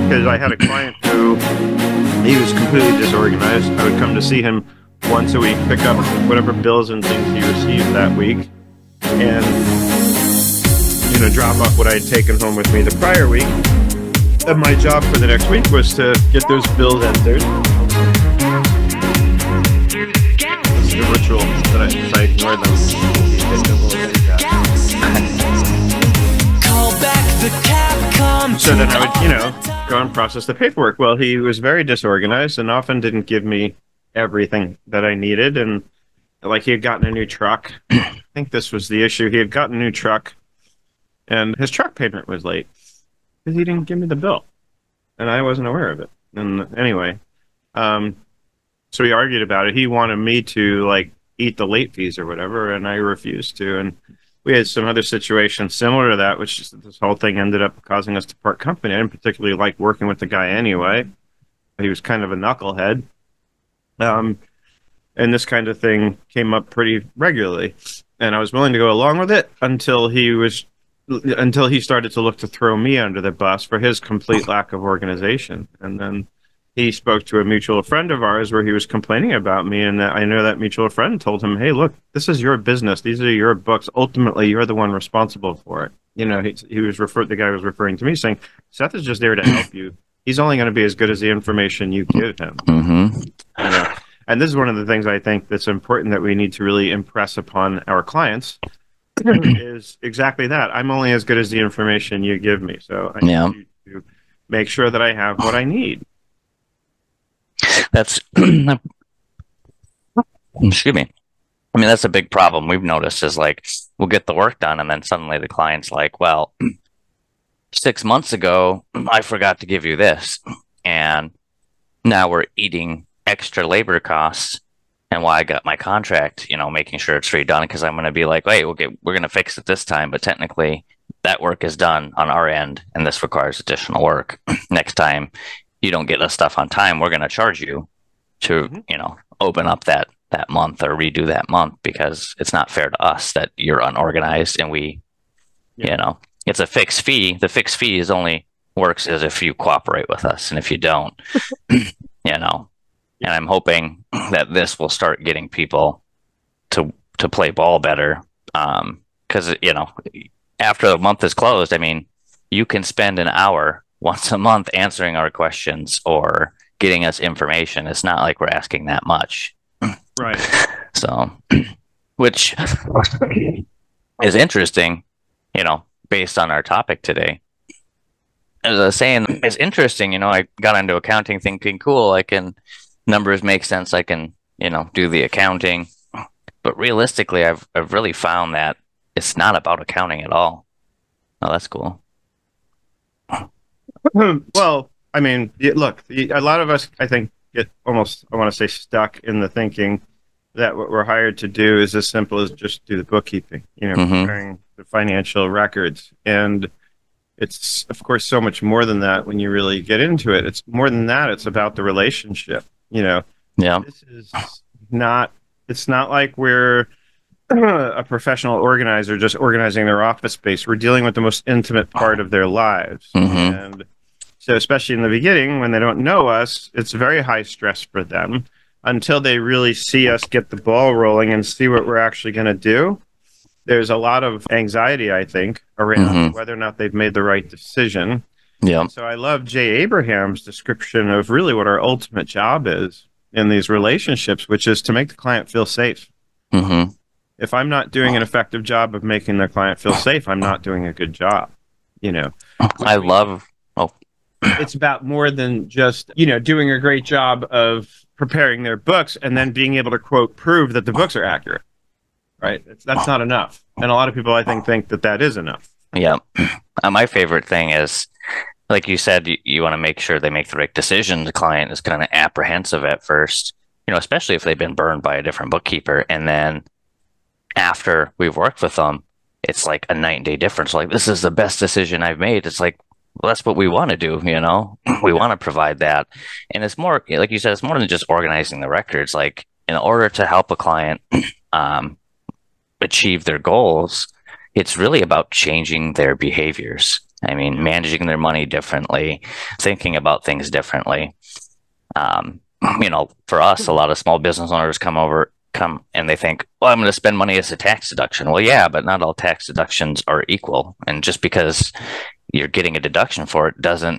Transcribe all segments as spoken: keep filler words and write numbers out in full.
because I had a client who he was completely disorganized. I would come to see him once a week, pick up whatever bills and things he received that week, and you know, drop off what I had taken home with me the prior week. And my job for the next week was to get those bills entered. It's the ritual that I, that I ignore them. So then I would, you know, go and process the paperwork. Well, he was very disorganized and often didn't give me everything that I needed. And like he had gotten a new truck. I think this was the issue. He had gotten a new truck and his truck payment was late because he didn't give me the bill. And I wasn't aware of it. And anyway, um, so we argued about it. He wanted me to like eat the late fees or whatever, and I refused to. And we had some other situations similar to that, which is, this whole thing ended up causing us to part company. I didn't particularly like working with the guy anyway. He was kind of a knucklehead. Um, and this kind of thing came up pretty regularly. And I was willing to go along with it until he was, until he started to look to throw me under the bus for his complete lack of organization. And then he spoke to a mutual friend of ours where he was complaining about me, and I know that mutual friend told him, hey, look, this is your business. These are your books. Ultimately, you're the one responsible for it. You know, he, he was referred, the guy was referring to me saying, Seth is just there to help you. He's only going to be as good as the information you give him. Mm-hmm. You know? And this is one of the things I think that's important that we need to really impress upon our clients is exactly that. I'm only as good as the information you give me. So I yeah. need to make sure that I have what I need. That's, excuse me. I mean, that's a big problem we've noticed is like, we'll get the work done and then suddenly the client's like, well, six months ago, I forgot to give you this. And now we're eating extra labor costs. And why I got my contract, you know, making sure it's redone because I'm going to be like, hey, we'll get, we're going to fix it this time. But technically that work is done on our end and this requires additional work. Next time you don't get us stuff on time, we're going to charge you to, mm-hmm. you know, open up that, that month or redo that month because it's not fair to us that you're unorganized and we, yeah. you know, it's a fixed fee. The fixed fee is only works as if you cooperate with us. And if you don't, you know, and I'm hoping that this will start getting people to to play ball better. Um, because, you know, after the month is closed, I mean, you can spend an hour once a month answering our questions or getting us information. It's not like we're asking that much. Right. So, which is interesting, you know, based on our topic today. As I was saying, it's interesting, you know, I got into accounting thinking, cool, I can... numbers make sense. I can, you know, do the accounting, but realistically, I've I've really found that it's not about accounting at all. Oh, that's cool. Well, I mean, look, a lot of us, I think, get almost, I want to say, stuck in the thinking that what we're hired to do is as simple as just do the bookkeeping, you know, mm-hmm. preparing the financial records. And it's, of course, so much more than that when you really get into it. It's more than that. It's about the relationship. You know, yeah. This is not, it's not like we're a professional organizer just organizing their office space. We're dealing with the most intimate part of their lives. Mm-hmm. And so especially in the beginning, when they don't know us, it's very high stress for them until they really see us get the ball rolling and see what we're actually going to do. There's a lot of anxiety, I think, around mm-hmm. whether or not they've made the right decision. Yeah. So I love Jay Abraham's description of really what our ultimate job is in these relationships, which is to make the client feel safe. Mm-hmm. If I'm not doing an effective job of making the client feel safe, I'm not doing a good job. You know, I love. Oh, it's about more than just, you know, doing a great job of preparing their books and then being able to quote prove that the books are accurate. Right. It's, that's not enough. And a lot of people, I think, think that that is enough. Yeah. Uh, my favorite thing is, like you said, you, you want to make sure they make the right decision. The client is kind of apprehensive at first, you know, especially if they've been burned by a different bookkeeper. And then after we've worked with them, it's like a night and day difference. Like, this is the best decision I've made. It's like, well, that's what we want to do, you know? We want to provide that. And it's more, like you said, it's more than just organizing the records. Like, in order to help a client um, achieve their goals, it's really about changing their behaviors. I mean, managing their money differently, thinking about things differently. Um, you know, for us, a lot of small business owners come over, come and they think, well, I'm going to spend money as a tax deduction. Well, yeah, but not all tax deductions are equal. And just because you're getting a deduction for it doesn't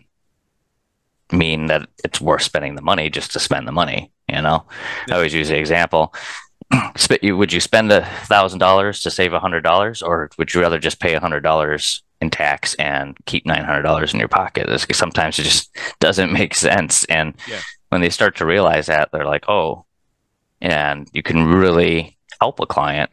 mean that it's worth spending the money just to spend the money. You know, I always use the example. Would you spend a thousand dollars to save a hundred dollars, or would you rather just pay a hundred dollars in tax and keep nine hundred dollars in your pocket? Sometimes it just doesn't make sense. And yeah. when they start to realize that, they're like, oh, and you can really help a client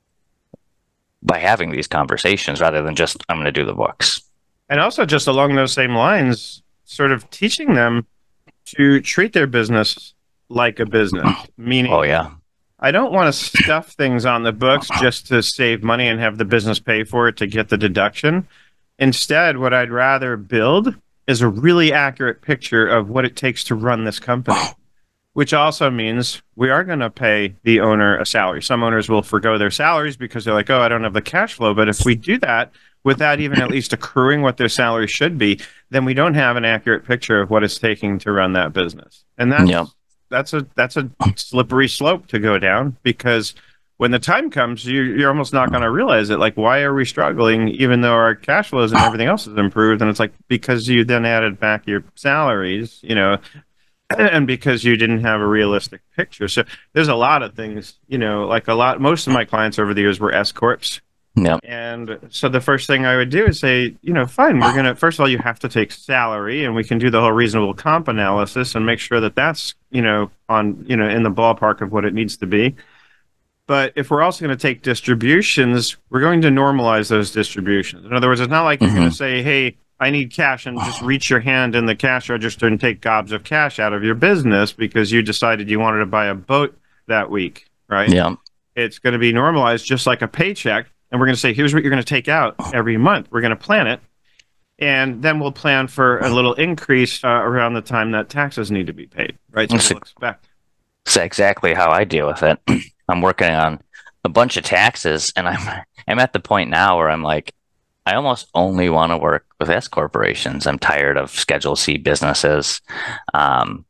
by having these conversations rather than just, I'm going to do the books. And also just along those same lines, sort of teaching them to treat their business like a business, meaning, oh yeah, I don't want to stuff things on the books just to save money and have the business pay for it to get the deduction. Instead, what I'd rather build is a really accurate picture of what it takes to run this company, which also means we are going to pay the owner a salary. Some owners will forgo their salaries because they're like, oh, I don't have the cash flow. But if we do that without even at least accruing what their salary should be, then we don't have an accurate picture of what it's taking to run that business. And that's, yep. that's a that's a slippery slope to go down, because when the time comes, you, you're almost not going to realize it. Like, why are we struggling even though our cash flows and everything else is improved? And it's like, because you then added back your salaries, you know, and because you didn't have a realistic picture. So there's a lot of things, you know, like a lot, most of my clients over the years were S corps. Yep. And so the first thing I would do is say, you know, fine, we're going to, first of all, you have to take salary, and we can do the whole reasonable comp analysis and make sure that that's, you know, on, you know, in the ballpark of what it needs to be. But if we're also going to take distributions, we're going to normalize those distributions. In other words, it's not like you're mm-hmm. going to say, hey, I need cash, and just reach your hand in the cash register and take gobs of cash out of your business because you decided you wanted to buy a boat that week, right? Yeah. It's going to be normalized just like a paycheck. And we're going to say, here's what you're going to take out every month. We're going to plan it. And then we'll plan for a little increase uh, around the time that taxes need to be paid, right? So we'll expect. That's exactly how I deal with it. I'm working on a bunch of taxes, and I'm I'm at the point now where I'm like, I almost only want to work with S corporations. I'm tired of Schedule C businesses. Um,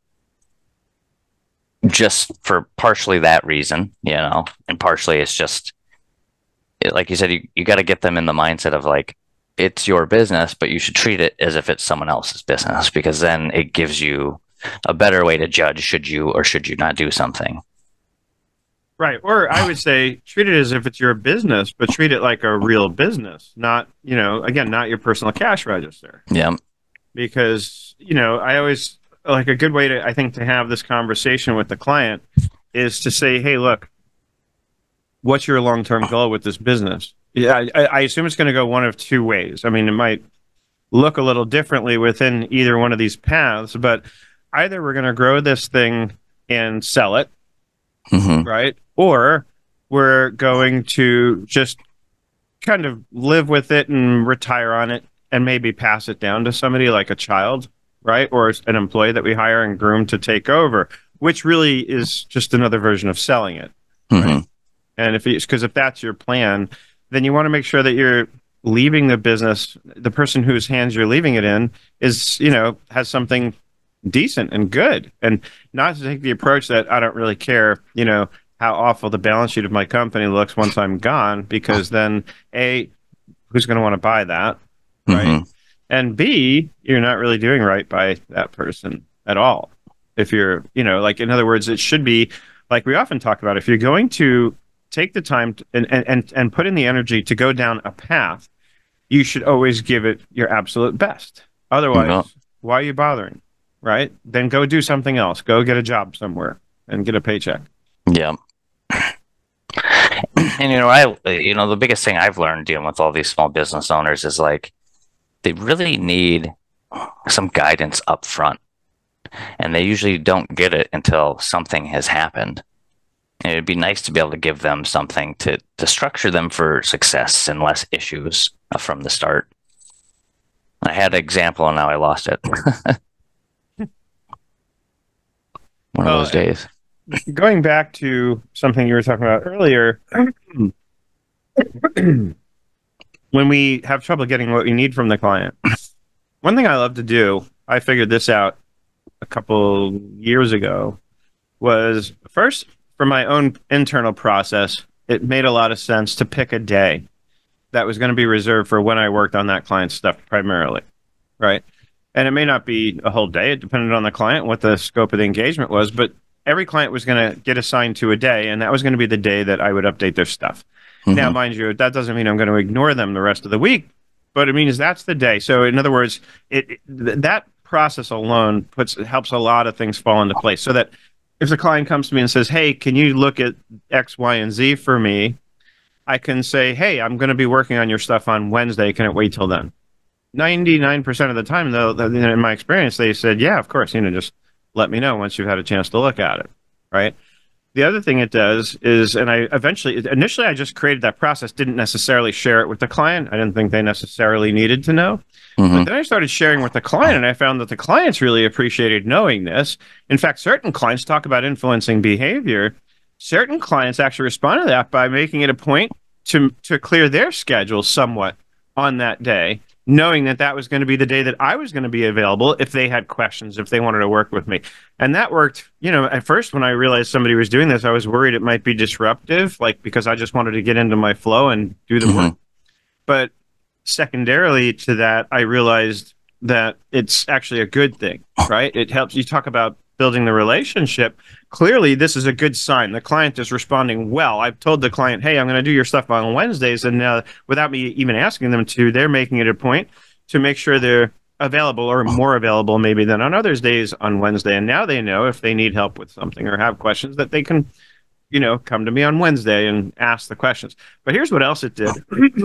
just for partially that reason, you know, and partially it's just, like you said, you, you got to get them in the mindset of like, it's your business, but you should treat it as if it's someone else's business, because then it gives you a better way to judge should you or should you not do something. Right. Or I would say treat it as if it's your business, but treat it like a real business, not, you know, again, not your personal cash register. Yeah. Because, you know, I always, like a good way to, I think, to have this conversation with the client is to say, hey, look, what's your long-term goal with this business? Yeah, I, I assume it's going to go one of two ways. I mean, it might look a little differently within either one of these paths, but either we're going to grow this thing and sell it, mm-hmm. right? Or we're going to just kind of live with it and retire on it and maybe pass it down to somebody like a child, right? Or an employee that we hire and groom to take over, which really is just another version of selling it. Mm-hmm. Right? And if it's because if that's your plan, then you want to make sure that you're leaving the business, the person whose hands you're leaving it in is, you know, has something decent and good, and not to take the approach that I don't really care, you know, how awful the balance sheet of my company looks once I'm gone, because then A, who's going to want to buy that, right? Mm-hmm. And B, you're not really doing right by that person at all. If you're, you know, like, in other words, it should be like we often talk about, if you're going to take the time to, and, and, and put in the energy to go down a path, you should always give it your absolute best. Otherwise, no. why are you bothering, right? Then go do something else. Go get a job somewhere and get a paycheck. Yeah. And, you know, I, you know, the biggest thing I've learned dealing with all these small business owners is like, they really need some guidance up front. And they usually don't get it until something has happened. And it'd be nice to be able to give them something to, to structure them for success and less issues from the start. I had an example and now I lost it. One of well, those days. Going back to something you were talking about earlier, when we have trouble getting what we need from the client, one thing I love to do, I figured this out a couple years ago, was first for my own internal process, it made a lot of sense to pick a day that was going to be reserved for when I worked on that client's stuff primarily, right? And it may not be a whole day. It depended on the client, what the scope of the engagement was, but every client was going to get assigned to a day, and that was going to be the day that I would update their stuff. Mm-hmm. Now, mind you, that doesn't mean I'm going to ignore them the rest of the week, but it means that's the day. So in other words, it, it that process alone puts helps a lot of things fall into place, so that if the client comes to me and says, hey, can you look at X, Y, and Z for me? I can say, hey, I'm going to be working on your stuff on Wednesday. Can it wait till then? ninety-nine percent of the time, though, in my experience, they said, yeah, of course, you know, just let me know once you've had a chance to look at it, right? The other thing it does is, and I eventually, initially I just created that process, didn't necessarily share it with the client. I didn't think they necessarily needed to know. Mm-hmm. But then I started sharing with the client, and I found that the clients really appreciated knowing this. In fact, certain clients talk about influencing behavior. Certain clients actually respond to that by making it a point to, to clear their schedule somewhat on that day, knowing that that was going to be the day that I was going to be available if they had questions, if they wanted to work with me. And that worked, you know, at first when I realized somebody was doing this, I was worried it might be disruptive, like because I just wanted to get into my flow and do the mm-hmm. work. But secondarily to that, I realized that it's actually a good thing, right? It helps. You talk about building the relationship. Clearly, this is a good sign. The client is responding well. I've told the client, hey, I'm going to do your stuff on Wednesdays. And uh, without me even asking them to, they're making it a point to make sure they're available or more available maybe than on others days on Wednesday. And now they know if they need help with something or have questions that they can, you know, come to me on Wednesday and ask the questions. But here's what else it did.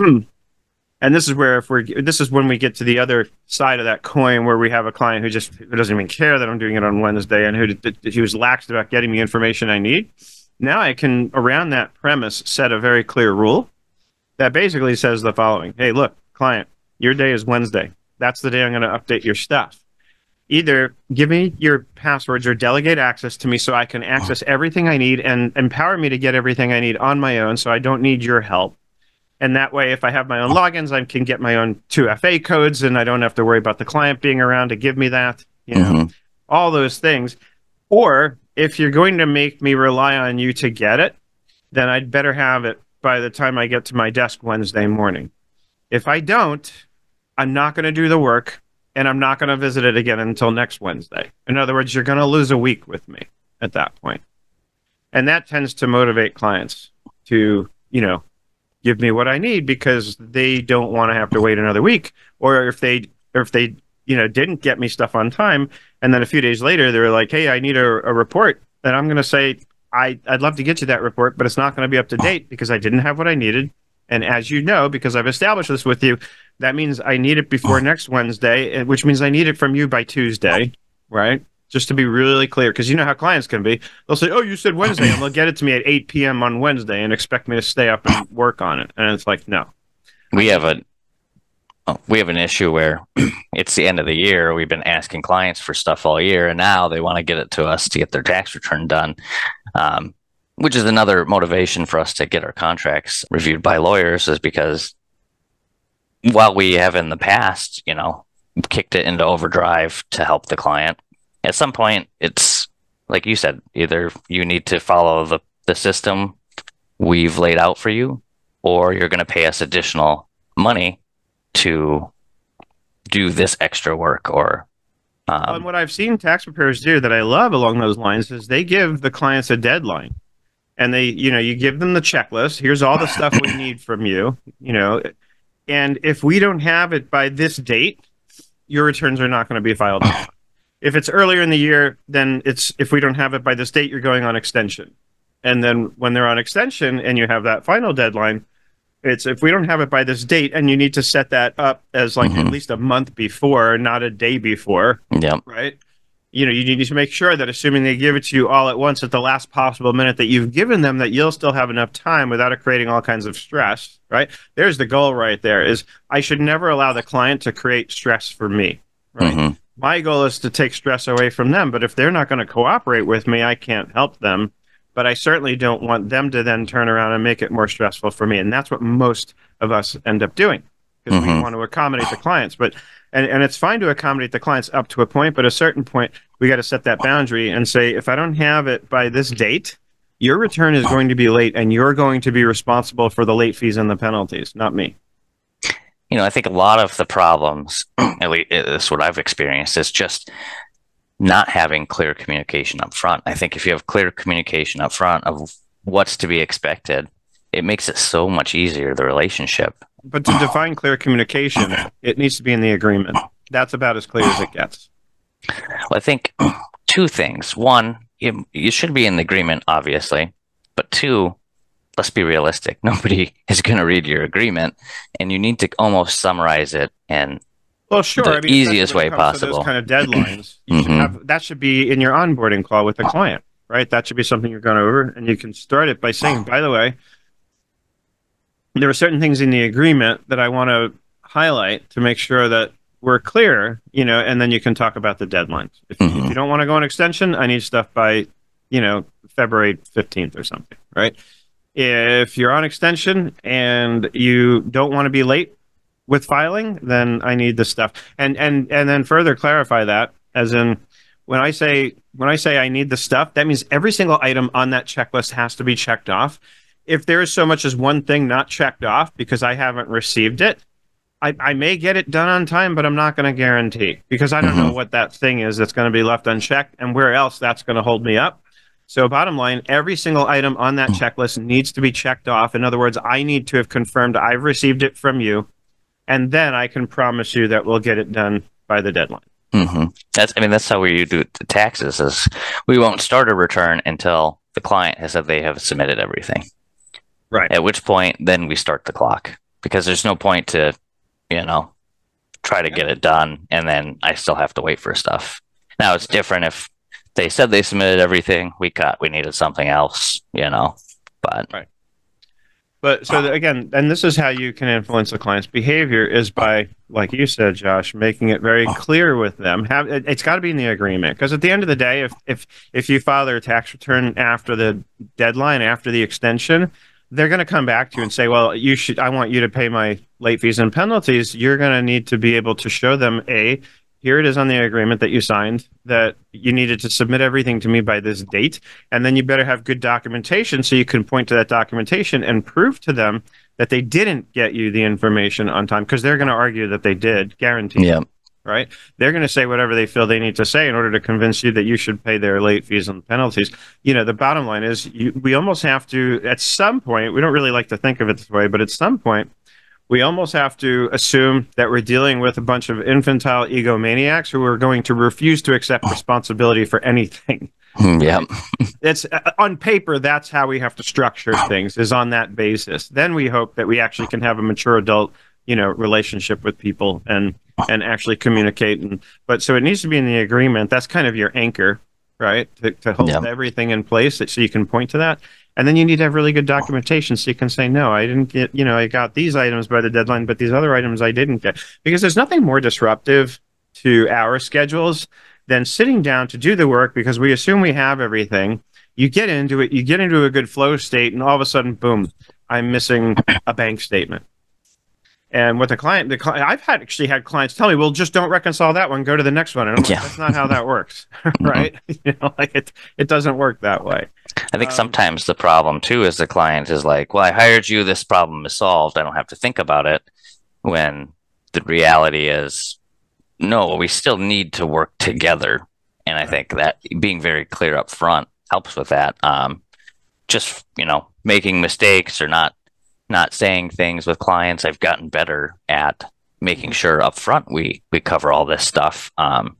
And this is where if we're this is when we get to the other side of that coin, where we have a client who just who doesn't even care that I'm doing it on Wednesday, and who he was lax about getting me information I need. Now I can, around that premise, set a very clear rule that basically says the following: hey, look, client, your day is Wednesday. That's the day I'm going to update your stuff. Either give me your passwords or delegate access to me so I can access everything I need and empower me to get everything I need on my own, so I don't need your help. And that way, if I have my own logins, I can get my own two F A codes, and I don't have to worry about the client being around to give me that, you know, mm-hmm. all those things. Or if you're going to make me rely on you to get it, then I'd better have it by the time I get to my desk Wednesday morning. If I don't, I'm not going to do the work, and I'm not going to visit it again until next Wednesday. In other words, you're going to lose a week with me at that point. And that tends to motivate clients to, you know, give me what I need, because they don't want to have to wait another week. Or if they, or if they, you know, didn't get me stuff on time, and then a few days later they're like, "Hey, I need a, a report," then I'm going to say, I, "I'd love to get you that report, but it's not going to be up to date because I didn't have what I needed. And as you know, because I've established this with you, that means I need it before next Wednesday, which means I need it from you by Tuesday, right?" Just to be really clear, because you know how clients can be. They'll say, "Oh, you said Wednesday," and they'll get it to me at eight p.m. on Wednesday and expect me to stay up and work on it. And it's like, no. We have a we have an issue where it's the end of the year. We've been asking clients for stuff all year, and now they want to get it to us to get their tax return done, um, which is another motivation for us to get our contracts reviewed by lawyers, is because while we have in the past, you know, kicked it into overdrive to help the client, at some point, it's like you said, either you need to follow the, the system we've laid out for you, or you're going to pay us additional money to do this extra work. Or um, well, and what I've seen tax preparers do that I love along those lines is they give the clients a deadline. And they, you know, you give them the checklist. Here's all the stuff we need from you, you know, and if we don't have it by this date, your returns are not going to be filed on. If it's earlier in the year, then it's, if we don't have it by this date, you're going on extension. And then when they're on extension and you have that final deadline, it's, if we don't have it by this date, and you need to set that up as like mm-hmm. at least a month before, not a day before. Yeah. Right. You know, you need to make sure that, assuming they give it to you all at once at the last possible minute that you've given them, that you'll still have enough time without it creating all kinds of stress. Right. There's the goal right there, is I should never allow the client to create stress for me. Right. Mm-hmm. My goal is to take stress away from them, but if they're not going to cooperate with me, I can't help them. But I certainly don't want them to then turn around and make it more stressful for me. And that's what most of us end up doing. because we Mm-hmm. want to accommodate the clients. But and, and it's fine to accommodate the clients up to a point, but at a certain point, we got to set that boundary and say, if I don't have it by this date, your return is going to be late, and you're going to be responsible for the late fees and the penalties, not me. You know, I think a lot of the problems, at least this is what I've experienced, is just not having clear communication up front. I think if you have clear communication up front of what's to be expected, it makes it so much easier, the relationship. But to define clear communication, it needs to be in the agreement. That's about as clear as it gets. Well, I think two things. One, you, you should be in the agreement, obviously. But two, let's be realistic. Nobody is going to read your agreement, and you need to almost summarize it in Well, sure. the I mean, easiest when way it comes to possible. those kind of deadlines, you should Mhm. have that should be in your onboarding call with the client, right? That should be something you're going over, and you can start it by saying, by the way, there are certain things in the agreement that I want to highlight to make sure that we're clear, you know, and then you can talk about the deadlines. If, Mhm. if you don't want to go on extension, I need stuff by, you know, February fifteenth or something, right? If you're on extension and you don't want to be late with filing, then I need the stuff. And and and then further clarify that, as in when I say when I say I need the stuff, that means every single item on that checklist has to be checked off. If there is so much as one thing not checked off because I haven't received it, I, I may get it done on time, but I'm not going to guarantee, because I don't Mhm. know what that thing is that's going to be left unchecked and where else that's going to hold me up. So bottom line, every single item on that checklist needs to be checked off. In other words, I need to have confirmed I've received it from you, and then I can promise you that we'll get it done by the deadline. Mm-hmm. That's, I mean, that's how we do the taxes. Is we won't start a return until the client has said they have submitted everything. Right. At which point, then we start the clock, because there's no point to, you know, try to get it done and then I still have to wait for stuff. Now it's different if they said they submitted everything, we got, we needed something else, you know, but right. But so the, again, and this is how you can influence the client's behavior, is by, like you said, Josh, making it very clear with them. Have it, it's got to be in the agreement, because at the end of the day, if if if you file their tax return after the deadline, after the extension, they're going to come back to you and say, well, you should, I want you to pay my late fees and penalties. You're going to need to be able to show them, A, here it is on the agreement that you signed, that you needed to submit everything to me by this date. And then you better have good documentation so you can point to that documentation and prove to them that they didn't get you the information on time, because they're going to argue that they did, guaranteed. yeah. Right? They're going to say whatever they feel they need to say in order to convince you that you should pay their late fees and penalties. You know, the bottom line is you, we almost have to, at some point, we don't really like to think of it this way, but at some point, we almost have to assume that we're dealing with a bunch of infantile egomaniacs who are going to refuse to accept responsibility for anything. Yeah. It's uh, on paper, that's how we have to structure things, is on that basis. Then we hope that we actually can have a mature adult, you know, relationship with people and and actually communicate. And but so it needs to be in the agreement. That's kind of your anchor, right? To, to hold Yeah. everything in place, so you can point to that. And then you need to have really good documentation so you can say, no, I didn't get, you know, I got these items by the deadline, but these other items I didn't get. Because there's nothing more disruptive to our schedules than sitting down to do the work because we assume we have everything. You get into it, you get into a good flow state, and all of a sudden, boom, I'm missing a bank statement. And what the client, the client, I've had actually had clients tell me, well, just don't reconcile that one, go to the next one. And I'm like, Yeah. that's not how that works, right? You know, like it, it doesn't work that way. I think Um, sometimes the problem too is the client is like, well, I hired you, this problem is solved, I don't have to think about it. When the reality is, no, we still need to work together. And I think that being very clear up front helps with that. Um, just, you know, making mistakes or not not saying things with clients, I've gotten better at making sure up front we we cover all this stuff. Um,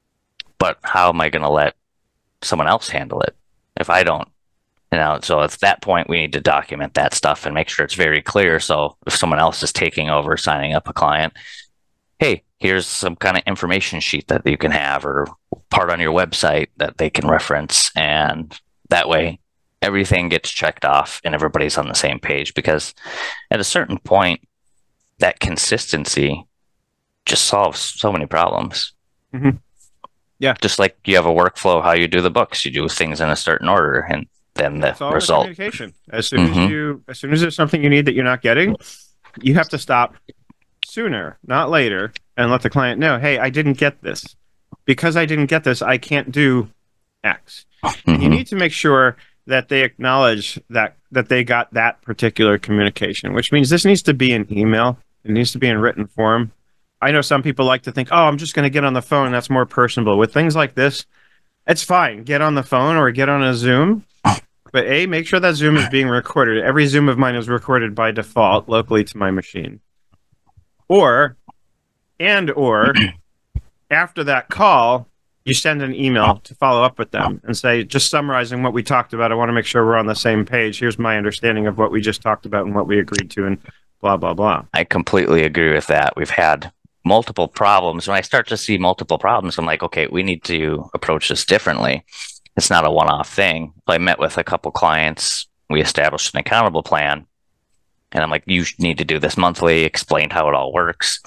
but how am I going to let someone else handle it if I don't? You know, so at that point, we need to document that stuff and make sure it's very clear. So if someone else is taking over, signing up a client, hey, here's some kind of information sheet that you can have, or part on your website that they can reference. And that way, everything gets checked off and everybody's on the same page. Because at a certain point, that consistency just solves so many problems. Mhm. Yeah. Just like you have a workflow, how you do the books, you do things in a certain order, and then the It's all result. the communication. As soon Mhm. as you, as soon as there's something you need that you're not getting, you have to stop, sooner, not later, and let the client know, hey, I didn't get this. Because I didn't get this, I can't do X. And you Mm-hmm. need to make sure that they acknowledge that that they got that particular communication, which means this needs to be an email. It needs to be in written form. I know some people like to think, oh, I'm just going to get on the phone. That's more personable. With things like this, it's fine. Get on the phone or get on a Zoom. But A, make sure that Zoom is being recorded. Every Zoom of mine is recorded by default locally to my machine. Or, and or, after that call, you send an email to follow up with them and say, just summarizing what we talked about, I want to make sure we're on the same page. Here's my understanding of what we just talked about and what we agreed to, and blah, blah, blah. I completely agree with that. We've had multiple problems. When I start to see multiple problems, I'm like, okay, we need to approach this differently. It's not a one-off thing. I met with a couple clients. We established an accountable plan. And I'm like, you need to do this monthly, explained how it all works.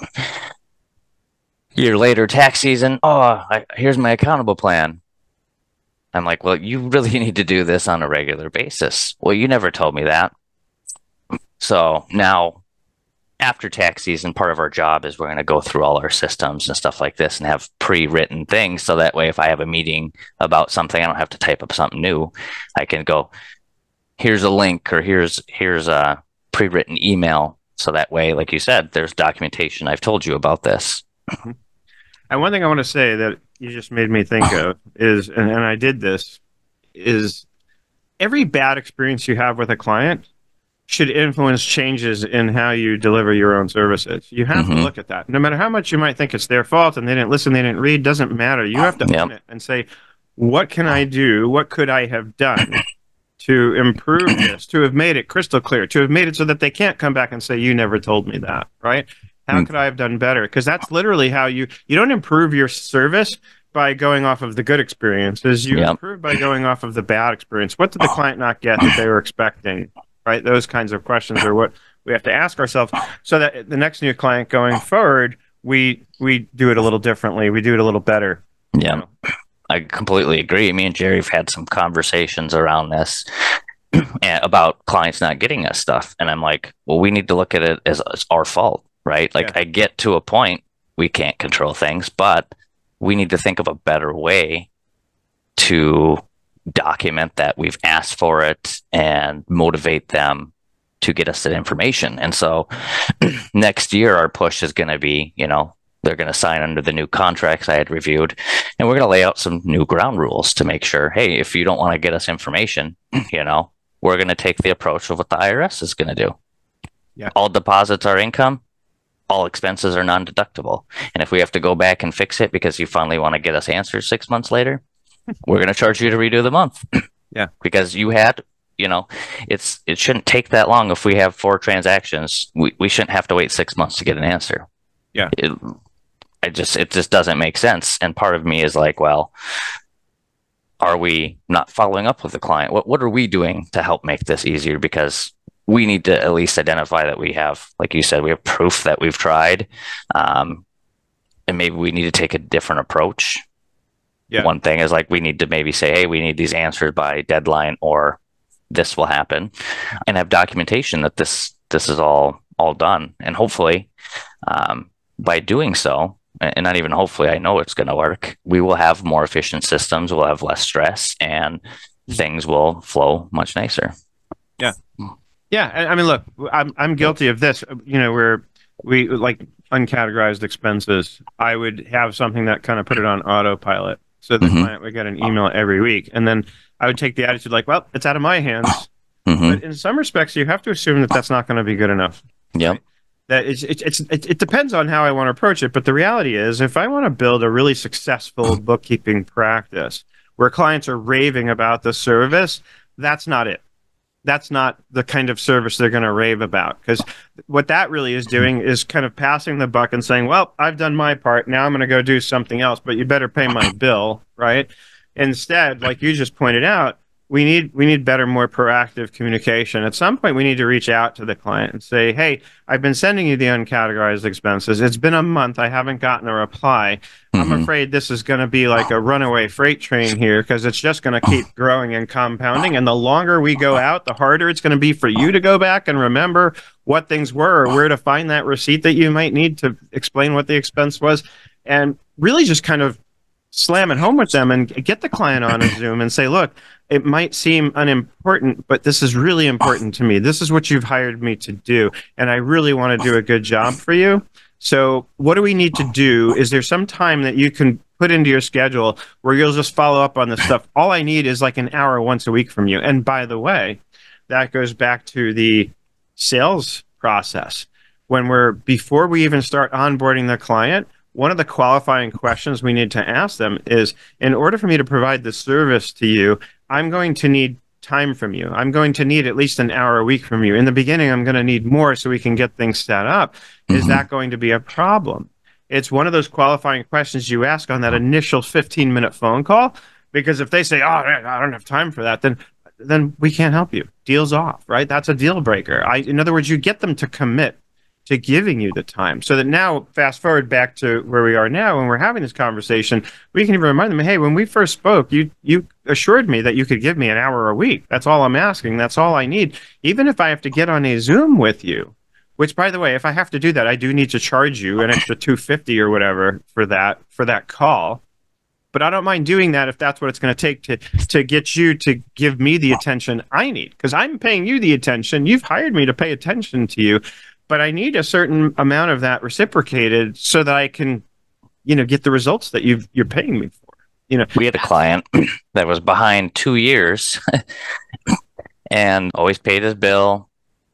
Year later, tax season, oh, I, here's my accountable plan. I'm like, well, you really need to do this on a regular basis. Well, you never told me that. So now, after tax season, part of our job is we're going to go through all our systems and stuff like this and have pre-written things. So that way, if I have a meeting about something, I don't have to type up something new. I can go, here's a link, or here's here's a pre-written email. So that way, like you said, there's documentation. I've told you about this. And one thing I want to say that you just made me think of is, and, and I did this, is every bad experience you have with a client should influence changes in how you deliver your own services. You have Mm-hmm. to look at that. No matter how much you might think it's their fault and they didn't listen, they didn't read, doesn't matter. You have to Yep. own it and say, what can I do? What could I have done to improve this, to have made it crystal clear, to have made it so that they can't come back and say, you never told me that, right? How Mm. could I have done better? Because that's literally how you, you don't improve your service by going off of the good experiences. You Yep. improve by going off of the bad experience. What did the client not get that they were expecting? Right? Those kinds of questions are what we have to ask ourselves so that the next new client going forward, we we do it a little differently. We do it a little better. Yeah, You know? I completely agree. Me and Jerry have had some conversations around this about clients not getting us stuff. And I'm like, well, we need to look at it as, as our fault, right? Like, Yeah. I get to a point, we can't control things, but we need to think of a better way to document that we've asked for it and motivate them to get us that information. And so next year, our push is going to be, you know, they're going to sign under the new contracts I had reviewed, and we're going to lay out some new ground rules to make sure, hey, if you don't want to get us information, you know, we're going to take the approach of what the I R S is going to do. Yeah. All deposits are income. All expenses are non-deductible. And if we have to go back and fix it because you finally want to get us answers six months later, we're going to charge you to redo the month. Yeah. Because you had, you know, it's it shouldn't take that long. If we have four transactions, we, we shouldn't have to wait six months to get an answer. Yeah. It, I just it just doesn't make sense. And part of me is like, well, are we not following up with the client? What what are we doing to help make this easier? Because we need to at least identify that we have, like you said, we have proof that we've tried. Um, and maybe we need to take a different approach. Yeah. One thing is like we need to maybe say, hey, we need these answered by deadline, or this will happen, and have documentation that this this is all all done. And hopefully, um, by doing so, and not even hopefully, I know it's going to work, we will have more efficient systems, we'll have less stress, and things will flow much nicer. Yeah. Yeah. I I mean, look, I'm I'm guilty of this. You know, where we like uncategorized expenses. I would have something that kind of put it on autopilot. So the Mhm. client would get an email every week. And then I would take the attitude like, well, it's out of my hands. Mhm. But in some respects, you have to assume that that's not going to be good enough. Yep. That it's, it's, it's, it, it depends on how I want to approach it. But the reality is, if I want to build a really successful bookkeeping practice where clients are raving about the service, that's not it. That's not the kind of service they're going to rave about. Because what that really is doing is kind of passing the buck and saying, well, I've done my part. Now I'm going to go do something else, but you better pay my bill, right? Instead, like you just pointed out, we need we need better, more proactive communication. At some point, we need to reach out to the client and say, "Hey, I've been sending you the uncategorized expenses. It's been a month. I haven't gotten a reply. I'm Mm-hmm. afraid this is going to be like a runaway freight train here because it's just going to keep growing and compounding. And the longer we go out, the harder it's going to be for you to go back and remember what things were or where to find that receipt that you might need to explain what the expense was." And really just kind of slam it home with them and get the client on a Zoom and say, "Look, it might seem unimportant, but this is really important to me. This is what you've hired me to do, and I really want to do a good job for you. So what do we need to do? Is there some time that you can put into your schedule where you'll just follow up on this stuff? All I need is like an hour once a week from you." And by the way, that goes back to the sales process. When we're, before we even start onboarding the client, one of the qualifying questions we need to ask them is, in order for me to provide the service to you, I'm going to need time from you. I'm going to need at least an hour a week from you. In the beginning, I'm going to need more so we can get things set up. Mm-hmm. Is that going to be a problem? It's one of those qualifying questions you ask on that initial fifteen minute phone call, because if they say, "Oh, I don't have time for that," then then we can't help you. Deal's off, right? That's a deal breaker. I, in other words, you get them to commit to giving you the time, so that now, fast forward back to where we are now, when we're having this conversation, we can even remind them, "Hey, when we first spoke, you you assured me that you could give me an hour a week. That's all I'm asking. That's all I need. Even if I have to get on a Zoom with you," which, by the way, if I have to do that, I do need to charge you an extra two hundred fifty dollars or whatever for that for that call. But I don't mind doing that if that's what it's going to take to to get you to give me the attention I need, because I'm paying you the attention. You've hired me to pay attention to you. But I need a certain amount of that reciprocated so that I can, you know, get the results that you've, you're paying me for. You know, we had a client that was behind two years and always paid his bill.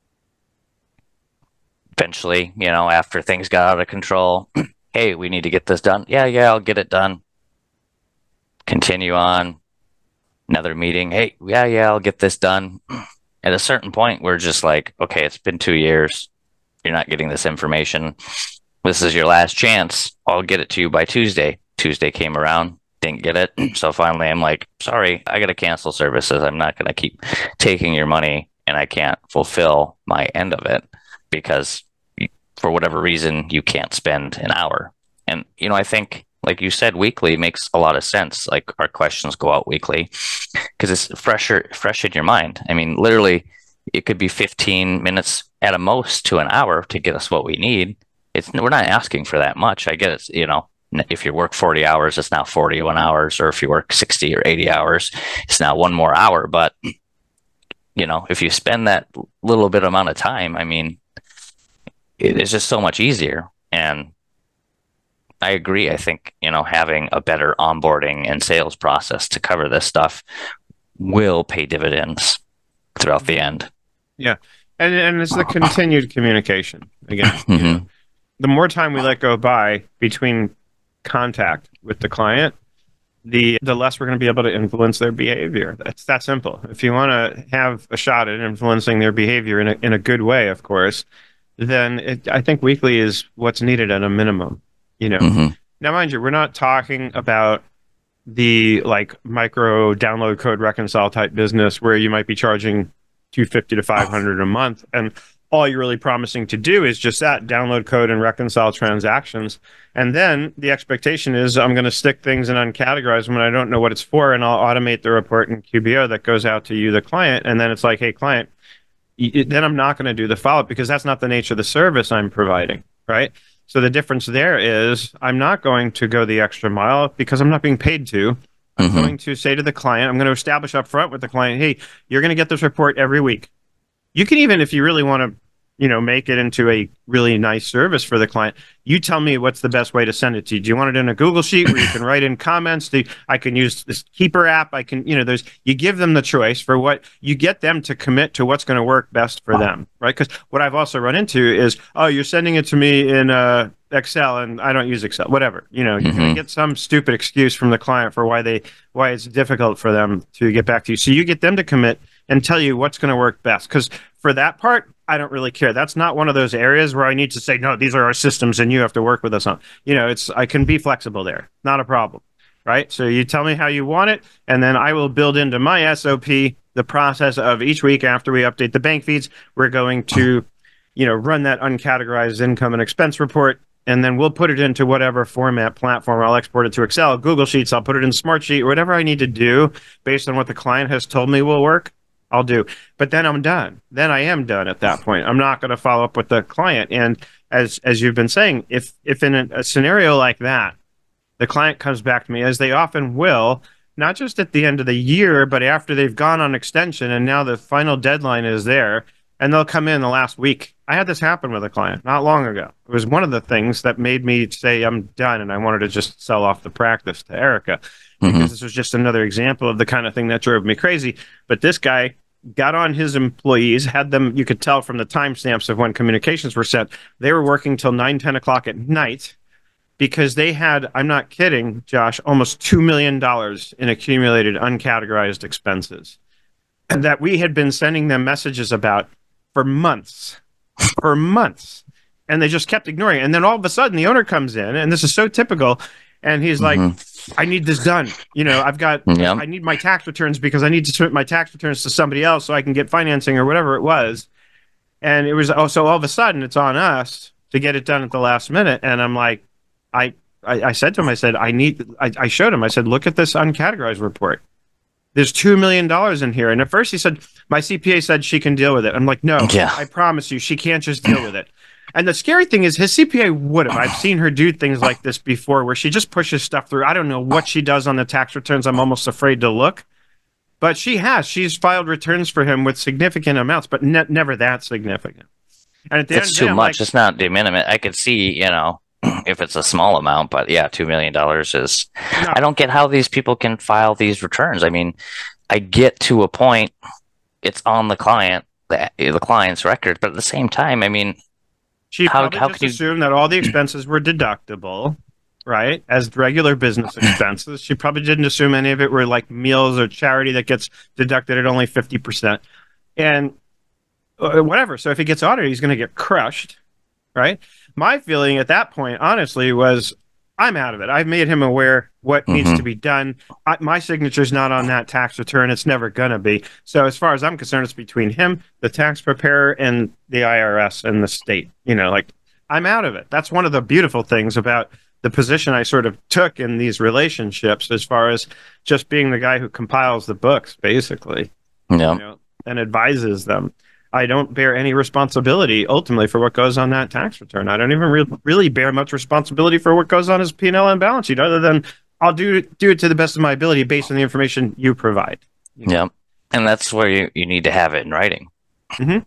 Eventually, you know, after things got out of control, "Hey, we need to get this done." "Yeah, yeah, I'll get it done." Continue on. Another meeting. "Hey, yeah, yeah, I'll get this done." At a certain point, we're just like, "Okay, it's been two years. You're not getting this information. This is your last chance. I'll get it to you by Tuesday." Tuesday came around, didn't get it. So finally, I'm like, "Sorry, I got to cancel services. I'm not going to keep taking your money, and I can't fulfill my end of it because for whatever reason, you can't spend an hour." And, you know, I think, like you said, weekly makes a lot of sense. Like, our questions go out weekly because it's fresher, fresh in your mind. I mean, literally, it could be fifteen minutes at a most to an hour to get us what we need. It's, we're not asking for that much. I get it. You know, if you work forty hours, it's now forty-one hours, or if you work sixty or eighty hours, it's now one more hour. But, you know, if you spend that little bit amount of time, I mean, it is just so much easier. And I agree. I think, you know, having a better onboarding and sales process to cover this stuff will pay dividends throughout the end. Yeah. And and it's the continued communication. Again, mm-hmm. you know, the more time we let go by between contact with the client, the the less we're going to be able to influence their behavior. That's that simple. If you want to have a shot at influencing their behavior in a, in a good way, of course, then it, I think weekly is what's needed at a minimum. You know, mm-hmm. Now, mind you, we're not talking about the like micro download code reconcile type business where you might be charging two hundred fifty to five hundred a month, and all you're really promising to do is just that, download code and reconcile transactions. And then the expectation is I'm going to stick things in uncategorized when I don't know what it's for, and I'll automate the report in Q B O that goes out to you, the client. And then it's like, "Hey, client," then I'm not going to do the follow-up because that's not the nature of the service I'm providing, right? So the difference there is I'm not going to go the extra mile because I'm not being paid to. I'm mm-hmm. going to say to the client, I'm going to establish up front with the client, "Hey, you're going to get this report every week." You can even, if you really want to, you know, make it into a really nice service for the client, you tell me what's the best way to send it to you. Do you want it in a Google Sheet where you can write in comments? Do, I can use this Keeper app. I can, you know, there's, you give them the choice for what, you get them to commit to what's going to work best for them, right? Because what I've also run into is, "Oh, you're sending it to me in uh, Excel and I don't use Excel," whatever. You know, you're mm-hmm. going to get some stupid excuse from the client for why they, why it's difficult for them to get back to you. So you get them to commit and tell you what's going to work best. Because for that part, I don't really care. That's not one of those areas where I need to say, "No, these are our systems and you have to work with us on." You know, it's, I can be flexible there. Not a problem, right? So you tell me how you want it, and then I will build into my S O P the process of each week after we update the bank feeds, we're going to, you know, run that uncategorized income and expense report, and then we'll put it into whatever format platform. I'll export it to Excel, Google Sheets, I'll put it in Smartsheet, whatever I need to do based on what the client has told me will work, I'll do. But then I'm done. Then I am done at that point. I'm not going to follow up with the client. And as as you've been saying, if if in a, a scenario like that, the client comes back to me, as they often will, not just at the end of the year, but after they've gone on extension and now the final deadline is there, and they'll come in the last week. I had this happen with a client not long ago. It was one of the things that made me say I'm done, and I wanted to just sell off the practice to Erica, because mm-hmm. this was just another example of the kind of thing that drove me crazy. But this guy got on his employees, had them, you could tell from the timestamps of when communications were sent, they were working till nine, ten o'clock at night, because they had, I'm not kidding, Josh, almost two million dollars in accumulated uncategorized expenses that we had been sending them messages about for months, for months. And they just kept ignoring it. And then all of a sudden the owner comes in, and this is so typical, and he's mm-hmm. like, I need this done. You know, I've got, yep. I need my tax returns because I need to submit my tax returns to somebody else so I can get financing or whatever it was. And it was, oh, so all of a sudden it's on us to get it done at the last minute. And I'm like, I, I, I said to him, I said, I need, I, I showed him, I said, look at this uncategorized report. There's two million dollars in here. And at first he said, my C P A said she can deal with it. I'm like, no, yeah. I promise you, she can't just deal with it. And the scary thing is his C P A would have. I've seen her do things like this before where she just pushes stuff through. I don't know what she does on the tax returns. I'm almost afraid to look. But she has. She's filed returns for him with significant amounts, but ne never that significant. And at the it's end too day, much. Like, it's not de minimis. I could see, you know, if it's a small amount, but yeah, two million dollars is, no. I don't get how these people can file these returns. I mean, I get to a point, it's on the client, the, the client's record, but at the same time, I mean, she how, probably how just can you assumed that all the expenses were deductible, right, as regular business expenses. She probably didn't assume any of it were like meals or charity that gets deducted at only fifty percent. And uh, whatever. So if he gets audited, he's going to get crushed, right? My feeling at that point, honestly, was I'm out of it. I've made him aware what mm-hmm. needs to be done. I, my signature's not on that tax return. It's never going to be. So as far as I'm concerned, it's between him, the tax preparer, and the I R S and the state. You know, like, I'm out of it. That's one of the beautiful things about the position I sort of took in these relationships, as far as just being the guy who compiles the books, basically, yeah, you know, and advises them. I don't bear any responsibility ultimately for what goes on that tax return. I don't even re really bear much responsibility for what goes on his P and L and balance sheet, other than I'll do do it to the best of my ability based on the information you provide. You know? Yeah, and that's where you, you need to have it in writing. Mm-hmm.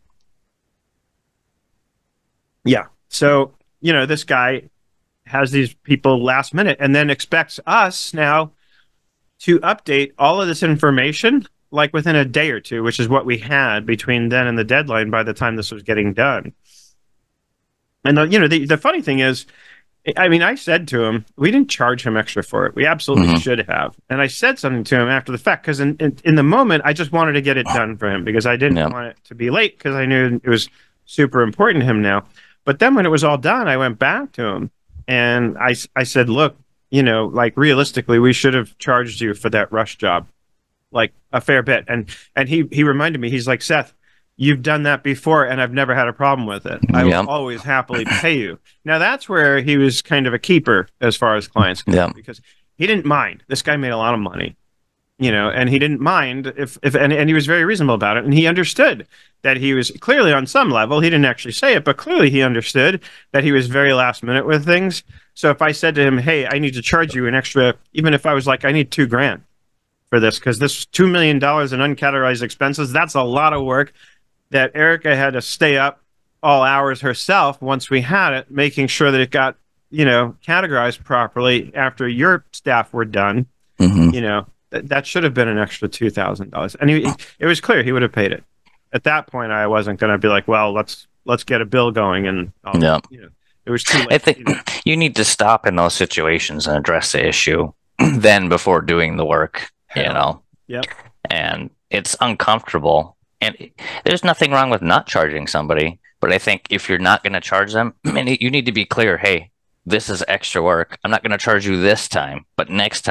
Yeah. So, you know, this guy has these people last minute and then expects us now to update all of this information like within a day or two, which is what we had between then and the deadline by the time this was getting done. And, the, you know, the, the funny thing is, I mean, I said to him, we didn't charge him extra for it. We absolutely mm-hmm. should have. And I said something to him after the fact, because in, in, in the moment, I just wanted to get it done for him, because I didn't yep. want it to be late, because I knew it was super important to him now. But then when it was all done, I went back to him and I, I said, look, you know, like, realistically, we should have charged you for that rush job, like a fair bit. And and he he reminded me, he's like, Seth, you've done that before and I've never had a problem with it. I yep. will always happily pay you. Now that's where he was kind of a keeper as far as clients go, yep. because he didn't mind. This guy made a lot of money, you know, and he didn't mind if if and, and he was very reasonable about it. And he understood that he was clearly, on some level, he didn't actually say it, but clearly he understood that he was very last minute with things. So if I said to him, hey, I need to charge you an extra, even if I was like, I need two grand for this, because this two million dollars in uncategorized expenses, that's a lot of work that Erica had to stay up all hours herself once we had it, making sure that it got, you know, categorized properly after your staff were done. Mm-hmm. You know, th that should have been an extra two thousand dollars. And he, it was clear he would have paid it. At that point, I wasn't going to be like, well, let's let's get a bill going. And, I'll, yeah. you know, it was too late. I think you know. you need to stop in those situations and address the issue then before doing the work. You know, yep. And it's uncomfortable, and there's nothing wrong with not charging somebody. But I think if you're not going to charge them, I mean, you need to be clear. Hey, this is extra work. I'm not going to charge you this time, but next time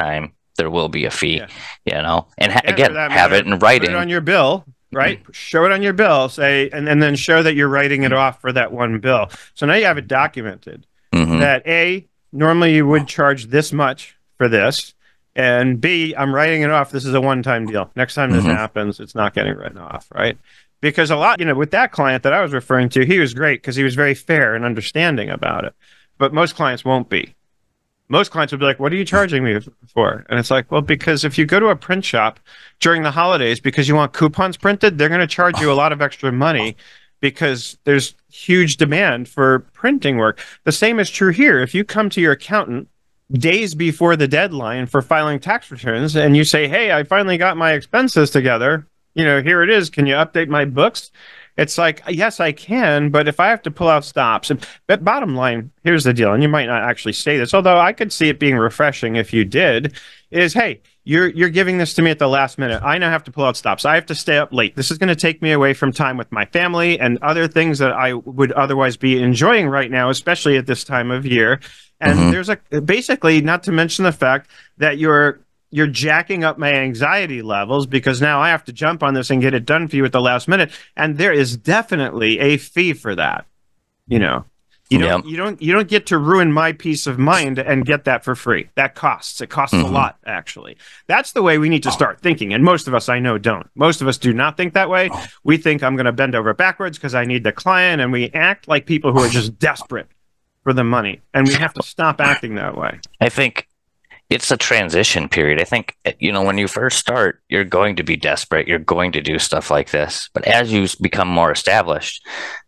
there will be a fee, Yeah. you know, and ha- And for again, that have it matter, in put it writing. on your bill, right? Show it on your bill, say, and, and then show that you're writing it off for that one bill. So now you have it documented Mm-hmm. that A, normally you would charge this much for this, and B, I'm writing it off. This is a one-time deal. Next time this Mm-hmm. happens, it's not getting written off, right? Because a lot, you know, with that client that I was referring to, he was great because he was very fair and understanding about it. But most clients won't be. Most clients will be like, what are you charging me for? And it's like, well, because if you go to a print shop during the holidays because you want coupons printed, they're going to charge you a lot of extra money because there's huge demand for printing work. The same is true here. If you come to your accountant days before the deadline for filing tax returns and you say, hey, I finally got my expenses together, you know, here it is. Can you update my books? It's like, yes, I can, but if I have to pull out stops, and, but bottom line, here's the deal, and you might not actually say this, although I could see it being refreshing if you did, is, hey, you're you're giving this to me at the last minute. I now have to pull out stops. I have to stay up late. This is going to take me away from time with my family and other things that I would otherwise be enjoying right now, especially at this time of year. And Mm-hmm. there's a basically, not to mention the fact that you're you're jacking up my anxiety levels because now I have to jump on this and get it done for you at the last minute. And there is definitely a fee for that. You know, you don't, Yep. you don't, you don't get to ruin my peace of mind and get that for free. That costs. It costs Mm-hmm. a lot, actually. That's the way we need to start thinking. And most of us, I know, don't. Most of us do not think that way. We think I'm going to bend over backwards because I need the client, and we act like people who are just desperate for the money. And we have to stop acting that way. I think it's a transition period. I think, you know, when you first start, you're going to be desperate. You're going to do stuff like this. But as you become more established,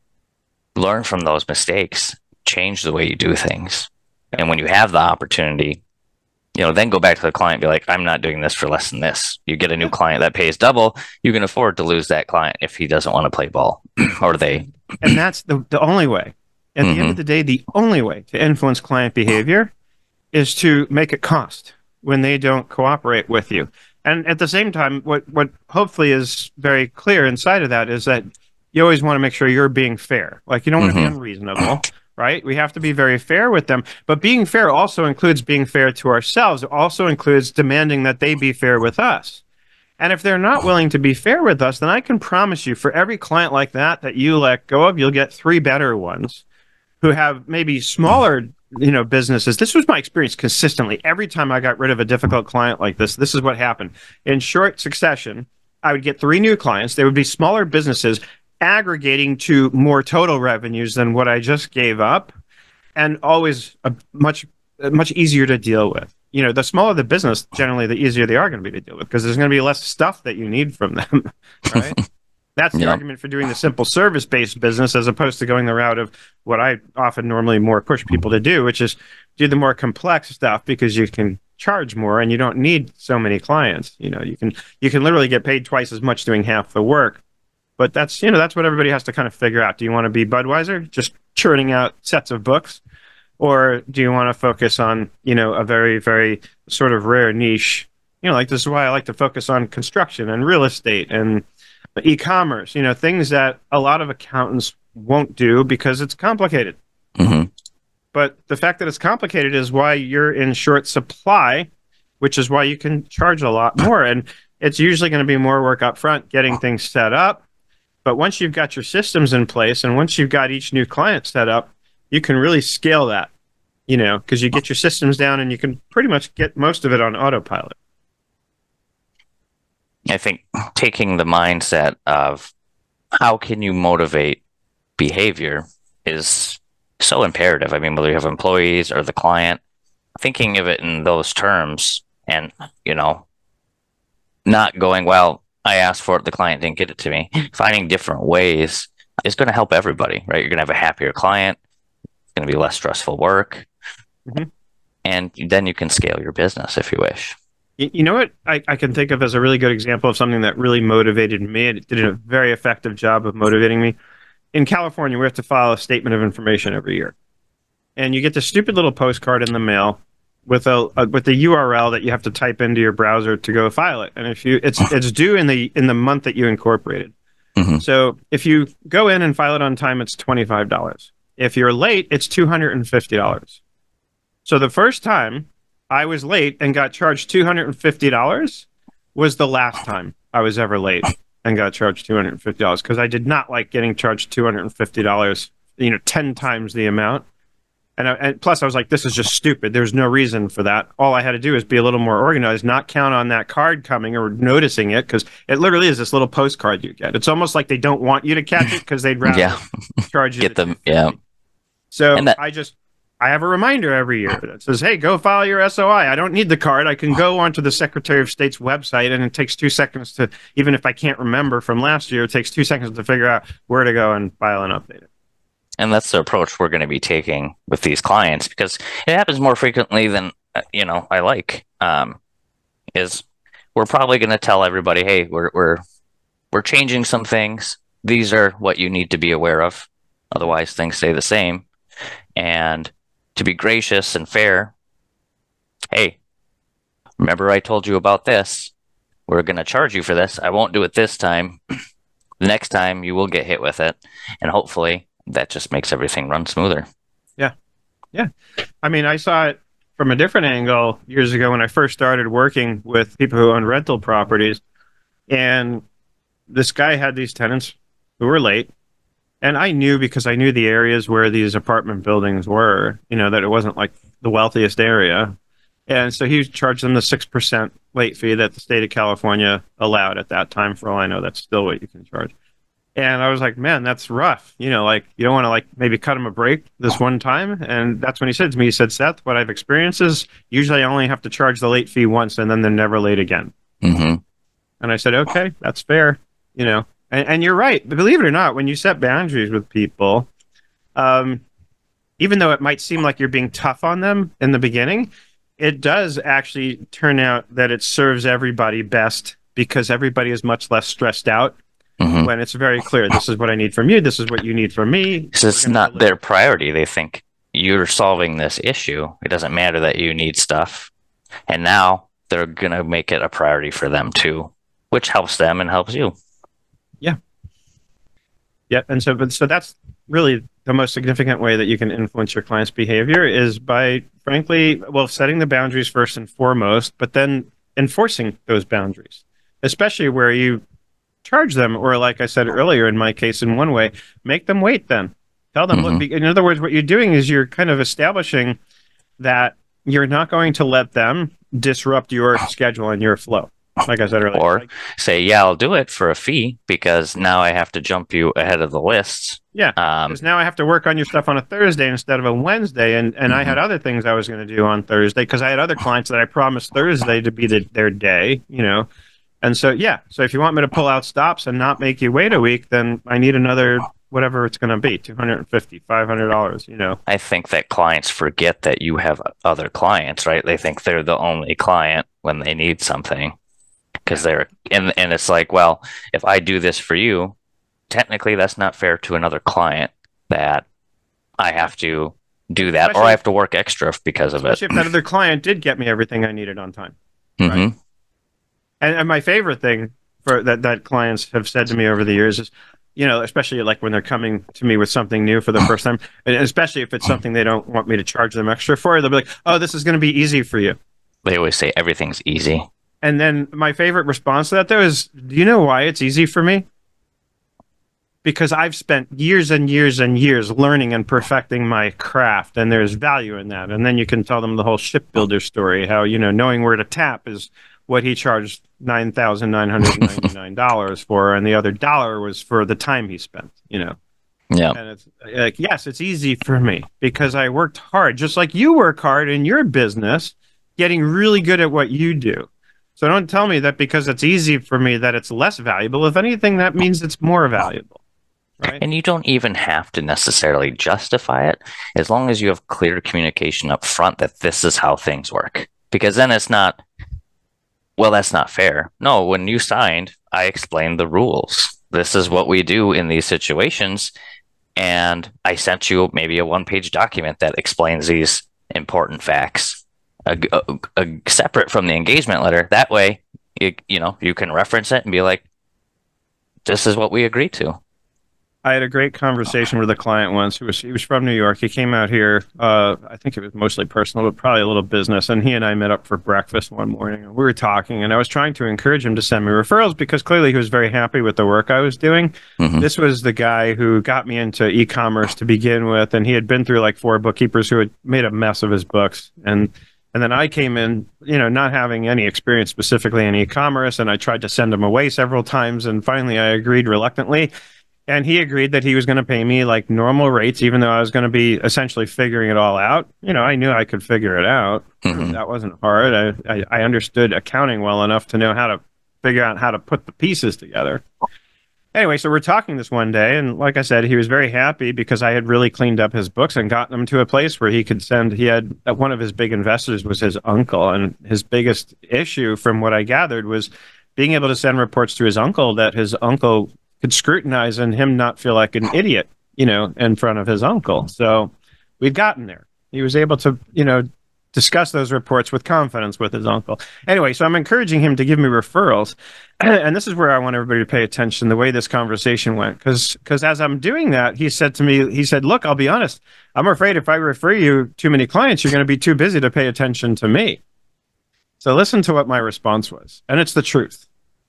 learn from those mistakes, change the way you do things. And when you have the opportunity, you know, then go back to the client and be like, I'm not doing this for less than this. You get a new client that pays double, you can afford to lose that client if he doesn't want to play ball or they. And that's the, the only way. At Mm-hmm. the end of the day, the only way to influence client behavior is to make it cost when they don't cooperate with you. And at the same time, what, what hopefully is very clear inside of that is that you always want to make sure you're being fair. Like, you don't want to be Mm-hmm. unreasonable, right? We have to be very fair with them. But being fair also includes being fair to ourselves. It also includes demanding that they be fair with us. And if they're not willing to be fair with us, then I can promise you, for every client like that that you let go of, you'll get three better ones who have maybe smaller, you know, businesses. This was my experience consistently. Every time I got rid of a difficult client like this, this is what happened. In short succession, I would get three new clients. They would be smaller businesses aggregating to more total revenues than what I just gave up, and always a much, much easier to deal with. You know, the smaller the business, generally, the easier they are going to be to deal with because there's going to be less stuff that you need from them, right? That's the Yep. argument for doing the simple service-based business as opposed to going the route of what I often normally more push people to do, which is do the more complex stuff because you can charge more and you don't need so many clients. You know, you can you can literally get paid twice as much doing half the work. But that's, you know, that's what everybody has to kind of figure out. Do you want to be Budweiser, just churning out sets of books? Or do you want to focus on, you know, a very, very sort of rare niche? You know, like this is why I like to focus on construction and real estate and e-commerce, you know, things that a lot of accountants won't do because it's complicated. Mm-hmm. But the fact that it's complicated is why you're in short supply, which is why you can charge a lot more. And it's usually going to be more work up front, getting things set up. But once you've got your systems in place and once you've got each new client set up, you can really scale that, you know, because you get your systems down and you can pretty much get most of it on autopilot. I think taking the mindset of how can you motivate behavior is so imperative. I mean, whether you have employees or the client, thinking of it in those terms and, you know, not going, well, I asked for it, the client didn't get it to me. Finding different ways is going to help everybody, right? You're going to have a happier client. It's going to be less stressful work. Mm-hmm. And then you can scale your business if you wish. You know what I, I can think of as a really good example of something that really motivated me? It did a very effective job of motivating me. In California, we have to file a statement of information every year. And you get this stupid little postcard in the mail with a, a with the U R L that you have to type into your browser to go file it. And if you it's it's due in the in the month that you incorporated. Mm-hmm. So if you go in and file it on time, it's twenty-five dollars. If you're late, it's two hundred fifty dollars. So the first time I was late and got charged two hundred fifty dollars was the last time I was ever late and got charged two hundred fifty dollars because I did not like getting charged two hundred fifty dollars, you know, ten times the amount. And, I, and plus, I was like, this is just stupid. There's no reason for that. All I had to do is be a little more organized, not count on that card coming or noticing it, because it literally is this little postcard you get. It's almost like they don't want you to catch it because they'd rather yeah. charge you. Get them, yeah. So that- I just, I have a reminder every year that says, hey, go file your S O I. I don't need the card. I can go onto the Secretary of State's website, and it takes two seconds to, even if I can't remember from last year, it takes two seconds to figure out where to go and file and update it. And that's the approach we're going to be taking with these clients, because it happens more frequently than, you know, I like, um, is we're probably going to tell everybody, hey, we're, we're, we're changing some things. These are what you need to be aware of. Otherwise, things stay the same. And to be gracious and fair, hey, remember I told you about this. We're going to charge you for this. I won't do it this time. The next time you will get hit with it. And hopefully that just makes everything run smoother. Yeah. Yeah. I mean, I saw it from a different angle years ago when I first started working with people who own rental properties. And this guy had these tenants who were late. And I knew, because I knew the areas where these apartment buildings were, you know, that it wasn't like the wealthiest area. And so he charged them the six percent late fee that the state of California allowed at that time. For all I know, that's still what you can charge. And I was like, man, that's rough. You know, like, you don't want to, like, maybe cut him a break this one time. And that's when he said to me, he said, Seth, what I've experienced is usually I only have to charge the late fee once, and then they're never late again. Mm-hmm. And I said, okay, that's fair. You know, and, and you're right. But believe it or not, when you set boundaries with people, um, even though it might seem like you're being tough on them in the beginning, it does actually turn out that it serves everybody best, because everybody is much less stressed out. Mm-hmm. When it's very clear, this is what I need from you, this is what you need from me. So it's not their priority. They think you're solving this issue. It doesn't matter that you need stuff. And now they're going to make it a priority for them too, which helps them and helps you. Yeah. Yeah. And so, but so that's really the most significant way that you can influence your client's behavior, is by, frankly, well, setting the boundaries first and foremost, but then enforcing those boundaries, especially where you charge them, or, like I said earlier, in my case, in one way, make them wait. Then tell them, mm-hmm. look, in other words, what you're doing is you're kind of establishing that you're not going to let them disrupt your schedule and your flow. Like I said earlier. Or like, say, yeah, I'll do it for a fee, because now I have to jump you ahead of the list. Yeah, um, because now I have to work on your stuff on a Thursday instead of a Wednesday. And, and mm-hmm. I had other things I was going to do on Thursday, because I had other clients that I promised Thursday to be the, their day, you know. And so, yeah, so if you want me to pull out stops and not make you wait a week, then I need another, whatever it's going to be, two hundred fifty dollars, five hundred dollars, you know. I think that clients forget that you have other clients, right? They think they're the only client when they need something, because they're, and, and it's like, well, if I do this for you, technically that's not fair to another client that I have to do that, especially, or I have to work extra because of it. Especially if that other client did get me everything I needed on time. Mm-hmm. Right? And, and my favorite thing for that, that clients have said to me over the years is, you know, especially like when they're coming to me with something new for the first time, and especially if it's something they don't want me to charge them extra for, they'll be like, oh, this is going to be easy for you. They always say everything's easy. And then my favorite response to that, though, is, do you know why it's easy for me? Because I've spent years and years and years learning and perfecting my craft, and there's value in that. And then you can tell them the whole shipbuilder story, how, you know, knowing where to tap is what he charged nine thousand nine hundred ninety-nine dollars for, and the other dollar was for the time he spent, you know. Yeah. And it's like, yes, it's easy for me because I worked hard, just like you work hard in your business, getting really good at what you do. So don't tell me that because it's easy for me that it's less valuable. If anything, that means it's more valuable. Right? And you don't even have to necessarily justify it, as long as you have clear communication up front that this is how things work. Because then it's not, well, that's not fair. No, when you signed, I explained the rules. This is what we do in these situations. And I sent you maybe a one-page document that explains these important facts, a, a, a, separate from the engagement letter. That way, you, you know, you can reference it and be like, this is what we agreed to. I had a great conversation with a client once who was he was from New York. He came out here. Uh, I think it was mostly personal, but probably a little business. And he and I met up for breakfast one morning. And we were talking, and I was trying to encourage him to send me referrals because clearly he was very happy with the work I was doing. Mm-hmm. This was the guy who got me into e-commerce to begin with, and he had been through like four bookkeepers who had made a mess of his books. And and then I came in, you know, not having any experience specifically in e-commerce, and I tried to send him away several times, and finally I agreed reluctantly. And he agreed that he was going to pay me like normal rates, even though I was going to be essentially figuring it all out. You know, I knew I could figure it out. Mm-hmm. That wasn't hard. I, I, I understood accounting well enough to know how to figure out how to put the pieces together. Anyway, so we're talking this one day, and like I said, he was very happy because I had really cleaned up his books and gotten him to a place where he could send. He had one of his big investors was his uncle, and his biggest issue, from what I gathered, was being able to send reports to his uncle that his uncle could scrutinize and him not feel like an idiot, you know, in front of his uncle. So we've gotten there. He was able to, you know, discuss those reports with confidence with his uncle. Anyway, so I'm encouraging him to give me referrals. And this is where I want everybody to pay attention, the way this conversation went. Because because as I'm doing that, he said to me, he said, look, I'll be honest. I'm afraid if I refer you too many clients, you're going to be too busy to pay attention to me. So listen to what my response was. And it's the truth.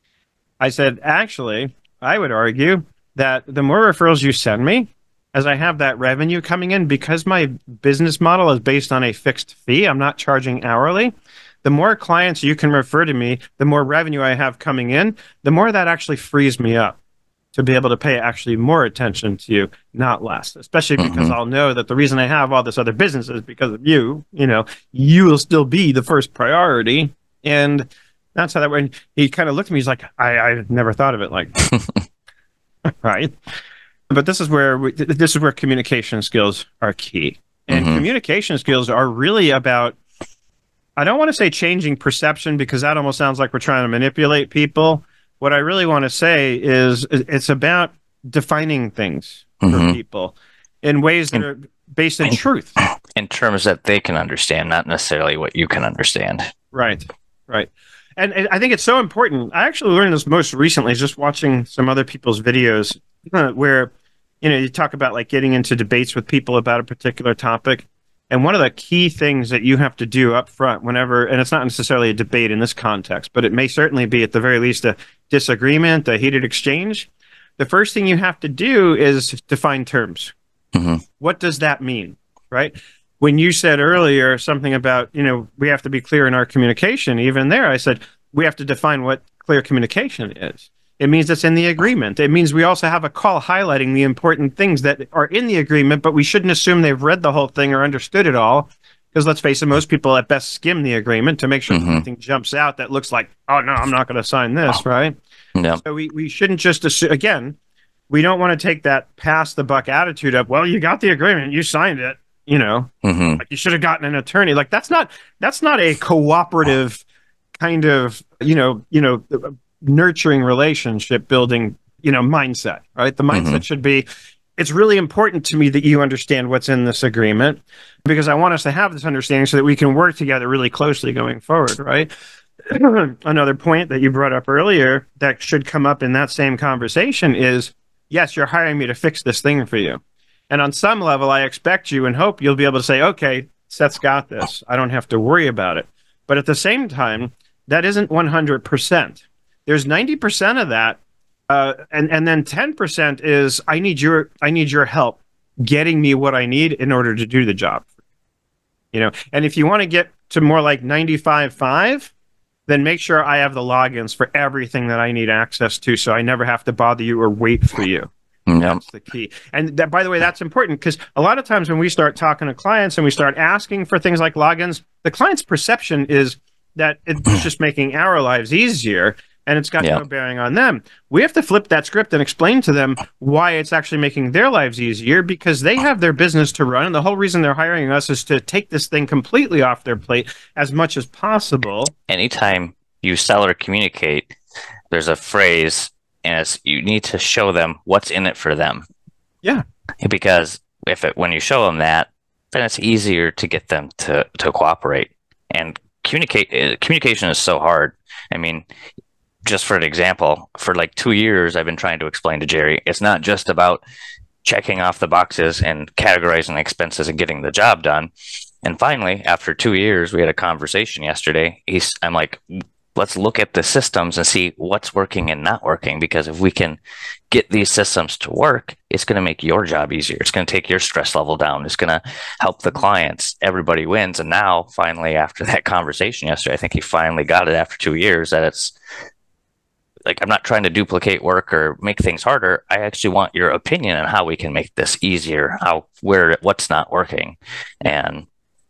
I said, actually, I would argue that the more referrals you send me, as I have that revenue coming in, because my business model is based on a fixed fee, I'm not charging hourly, the more clients you can refer to me, the more revenue I have coming in, the more that actually frees me up to be able to pay actually more attention to you, not less, especially because mm-hmm. I'll know that the reason I have all this other business is because of you. You know, you will still be the first priority. And that's how that went. He kind of looked at me, he's like, I, I never thought of it like that. Right. But this is where we, this is where communication skills are key. And mm-hmm. communication skills are really about, I don't want to say changing perception because that almost sounds like we're trying to manipulate people. What I really want to say is it's about defining things mm-hmm. for people in ways that in, are based in, in truth. In terms that they can understand, not necessarily what you can understand. Right. Right. And, and I think it's so important. I actually learned this most recently, just watching some other people's videos uh, where, you know, you talk about like getting into debates with people about a particular topic. And one of the key things that you have to do up front whenever, and it's not necessarily a debate in this context, but it may certainly be at the very least a disagreement, a heated exchange. The first thing you have to do is define terms. Mm-hmm. What does that mean, right? When you said earlier something about, you know, we have to be clear in our communication, even there, I said, we have to define what clear communication is. It means it's in the agreement. It means we also have a call highlighting the important things that are in the agreement, but we shouldn't assume they've read the whole thing or understood it all. Because let's face it, most people at best skim the agreement to make sure mm-hmm. something jumps out that looks like, oh, no, I'm not going to sign this, right? Yeah. So we, we shouldn't just assume, again, we don't want to take that pass the buck attitude of, well, you got the agreement, you signed it. You know, mm-hmm. like you should have gotten an attorney. Like that's not that's not a cooperative kind of, you know, you know, nurturing relationship building, you know, mindset, right? The mindset mm-hmm. should be, it's really important to me that you understand what's in this agreement because I want us to have this understanding so that we can work together really closely going forward, right? Another point that you brought up earlier that should come up in that same conversation is, yes, you're hiring me to fix this thing for you. And on some level, I expect you and hope you'll be able to say, okay, Seth's got this. I don't have to worry about it. But at the same time, that isn't one hundred percent. There's ninety percent of that. Uh, and, and then ten percent is I need your I need your help getting me what I need in order to do the job. You know, and if you want to get to more like ninety-five five, then make sure I have the logins for everything that I need access to so I never have to bother you or wait for you. Yep. That's the key. And that, by the way, that's important because a lot of times when we start talking to clients and we start asking for things like logins, the client's perception is that it's just making our lives easier and it's got yep. no bearing on them. We have to flip that script and explain to them why it's actually making their lives easier because they have their business to run. And the whole reason they're hiring us is to take this thing completely off their plate as much as possible. Anytime you sell or communicate, there's a phrase and it's, you need to show them what's in it for them. Yeah. Because if it, when you show them that, then it's easier to get them to, to cooperate. And communicate, communication is so hard. I mean, just for an example, for like two years, I've been trying to explain to Jerry, it's not just about checking off the boxes and categorizing expenses and getting the job done. And finally, after two years, we had a conversation yesterday. He's, I'm like, let's look at the systems and see what's working and not working. Because if we can get these systems to work, it's going to make your job easier. It's going to take your stress level down. It's going to help the clients. Everybody wins. And now, finally, after that conversation yesterday, I think he finally got it after two years that it's like, I'm not trying to duplicate work or make things harder. I actually want your opinion on how we can make this easier, how, where, what's not working. And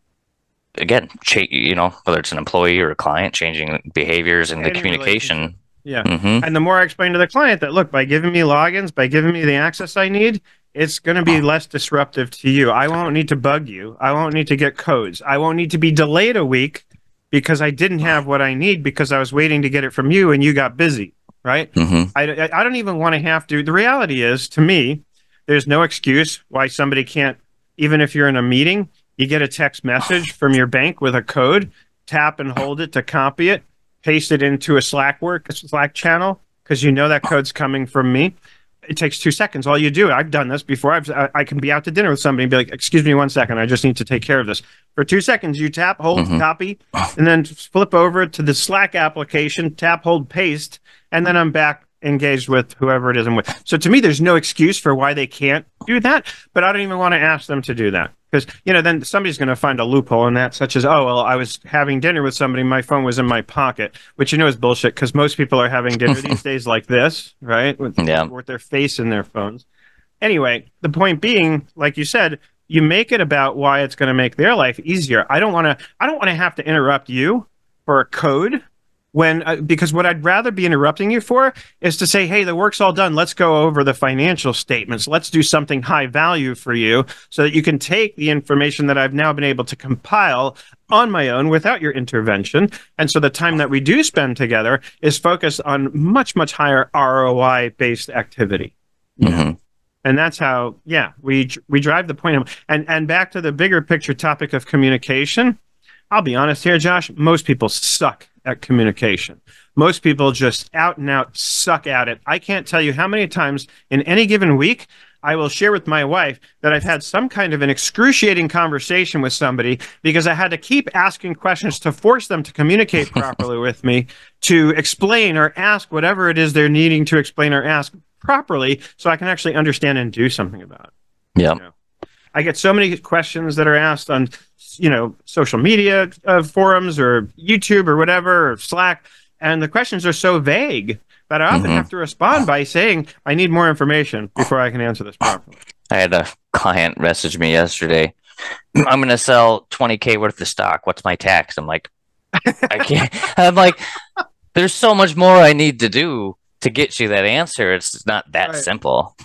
again, cha- you know, whether it's an employee or a client, changing behaviors and the Any communication. Yeah. Mm-hmm. And the more I explain to the client that, look, by giving me logins, by giving me the access I need, it's going to be less disruptive to you. I won't need to bug you. I won't need to get codes. I won't need to be delayed a week because I didn't have what I need because I was waiting to get it from you and you got busy, right? Mm-hmm. I, I don't even want to have to. The reality is, to me, there's no excuse why somebody can't, even if you're in a meeting, you get a text message from your bank with a code, tap and hold it to copy it, paste it into a Slack work, a Slack channel, because you know that code's coming from me. It takes two seconds. All you do, I've done this before. I've, I, I can be out to dinner with somebody and be like, excuse me one second, I just need to take care of this. For two seconds, you tap, hold, mm-hmm. copy, and then flip over to the Slack application, tap, hold, paste, and then I'm back engaged with whoever it is I'm with. So to me, there's no excuse for why they can't do that, but I don't even want to ask them to do that. Because, you know, then somebody's going to find a loophole in that, such as, oh, well, I was having dinner with somebody, my phone was in my pocket, which you know is bullshit because most people are having dinner these days like this, right? With, yeah. with their face in their phones. Anyway, the point being, like you said, you make it about why it's going to make their life easier. I don't want to, I don't want to have to interrupt you for a code. When, uh, because what I'd rather be interrupting you for is to say, hey, the work's all done. Let's go over the financial statements. Let's do something high value for you so that you can take the information that I've now been able to compile on my own without your intervention. And so the time that we do spend together is focused on much, much higher R O I-based activity. Mm-hmm. And that's how, yeah, we we drive the point. And, and back to the bigger picture topic of communication, I'll be honest here, Josh, most people suck at communication. Most people just out and out suck at it. I can't tell you how many times in any given week I will share with my wife that I've had some kind of an excruciating conversation with somebody because I had to keep asking questions to force them to communicate properly with me, to explain or ask whatever it is they're needing to explain or ask properly so I can actually understand and do something about it. Yeah. You know? I get so many questions that are asked on, you know, social media uh, forums or YouTube or whatever, or Slack, and the questions are so vague that I often mm-hmm. have to respond by saying, I need more information before I can answer this properly. I had a client message me yesterday. I'm going to sell twenty K worth of stock. What's my tax? I'm like, I can't. I'm like, there's so much more I need to do to get you that answer. It's not that right. simple.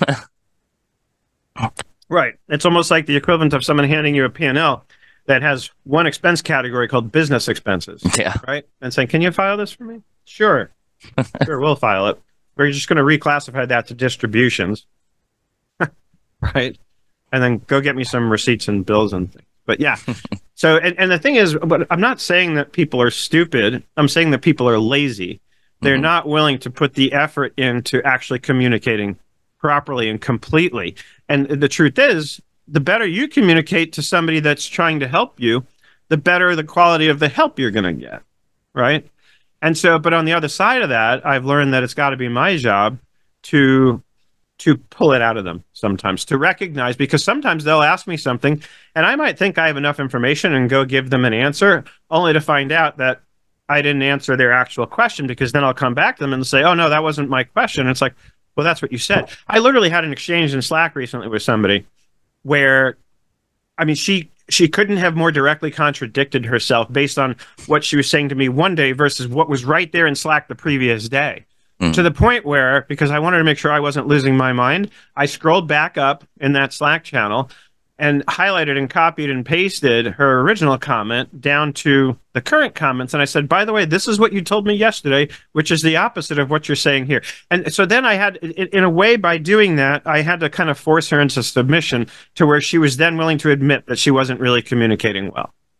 Right. It's almost like the equivalent of someone handing you a P and L that has one expense category called business expenses. Yeah. Right. And saying, can you file this for me? Sure. Sure, we'll file it. We're just going to reclassify that to distributions. Right. And then go get me some receipts and bills and things. But yeah. So, and, and the thing is, but I'm not saying that people are stupid. I'm saying that people are lazy. They're mm-hmm. not willing to put the effort into actually communicating properly and completely. And the truth is, the better you communicate to somebody that's trying to help you, the better the quality of the help you're going to get, right? And so, but on the other side of that, I've learned that it's got to be my job to to pull it out of them sometimes, to recognize, because sometimes they'll ask me something, and I might think I have enough information and go give them an answer, only to find out that I didn't answer their actual question, because then I'll come back to them and say, oh, no, that wasn't my question. And it's like, well, that's what you said. I literally had an exchange in Slack recently with somebody where, I mean, she she couldn't have more directly contradicted herself based on what she was saying to me one day versus what was right there in Slack the previous day. Mm. To the point where, because I wanted to make sure I wasn't losing my mind, I scrolled back up in that Slack channel and highlighted and copied and pasted her original comment down to the current comments. And I said, by the way, this is what you told me yesterday, which is the opposite of what you're saying here. And so then I had, in a way, by doing that, I had to kind of force her into submission to where she was then willing to admit that she wasn't really communicating well.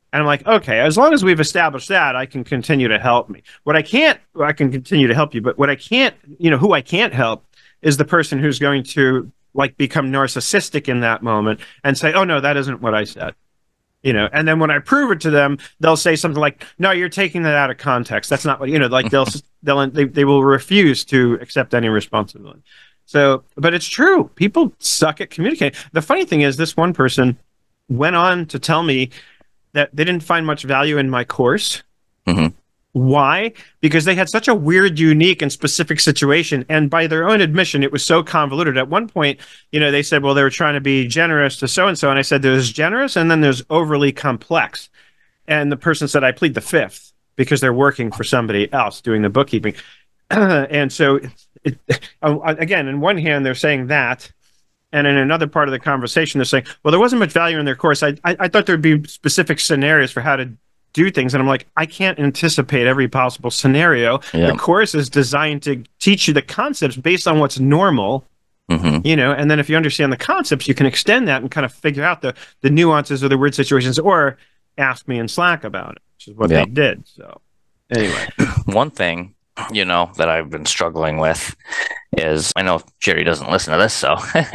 And I'm like, okay, as long as we've established that, I can continue to help me. What I can't, I can continue to help you, but what I can't, you know, who I can't help is the person who's going to like become narcissistic in that moment and say, oh no, that isn't what I said. You know, and then when I prove it to them, they'll say something like, no, you're taking that out of context. That's not what, you know, like they'll, they'll, they, they will refuse to accept any responsibility. So, but it's true. People suck at communicating. The funny thing is this one person went on to tell me that they didn't find much value in my course. Mm-hmm. Why? Because they had such a weird, unique, and specific situation. And by their own admission, it was so convoluted. At one point, you know, they said, well, they were trying to be generous to so-and-so. And I said, there's generous, and then there's overly complex. And the person said, I plead the fifth, because they're working for somebody else doing the bookkeeping. And so, it, it, again, in one hand, they're saying that. And in another part of the conversation, they're saying, well, there wasn't much value in their course. I, I, I thought there'd be specific scenarios for how to do things. And I'm like, I can't anticipate every possible scenario. Yeah. The course is designed to teach you the concepts based on what's normal, mm-hmm. you know, and then if you understand the concepts, you can extend that and kind of figure out the, the nuances or the weird situations, or ask me in Slack about it, which is what yeah. they did. So anyway. One thing, you know, that I've been struggling with is, I know Jerry doesn't listen to this, so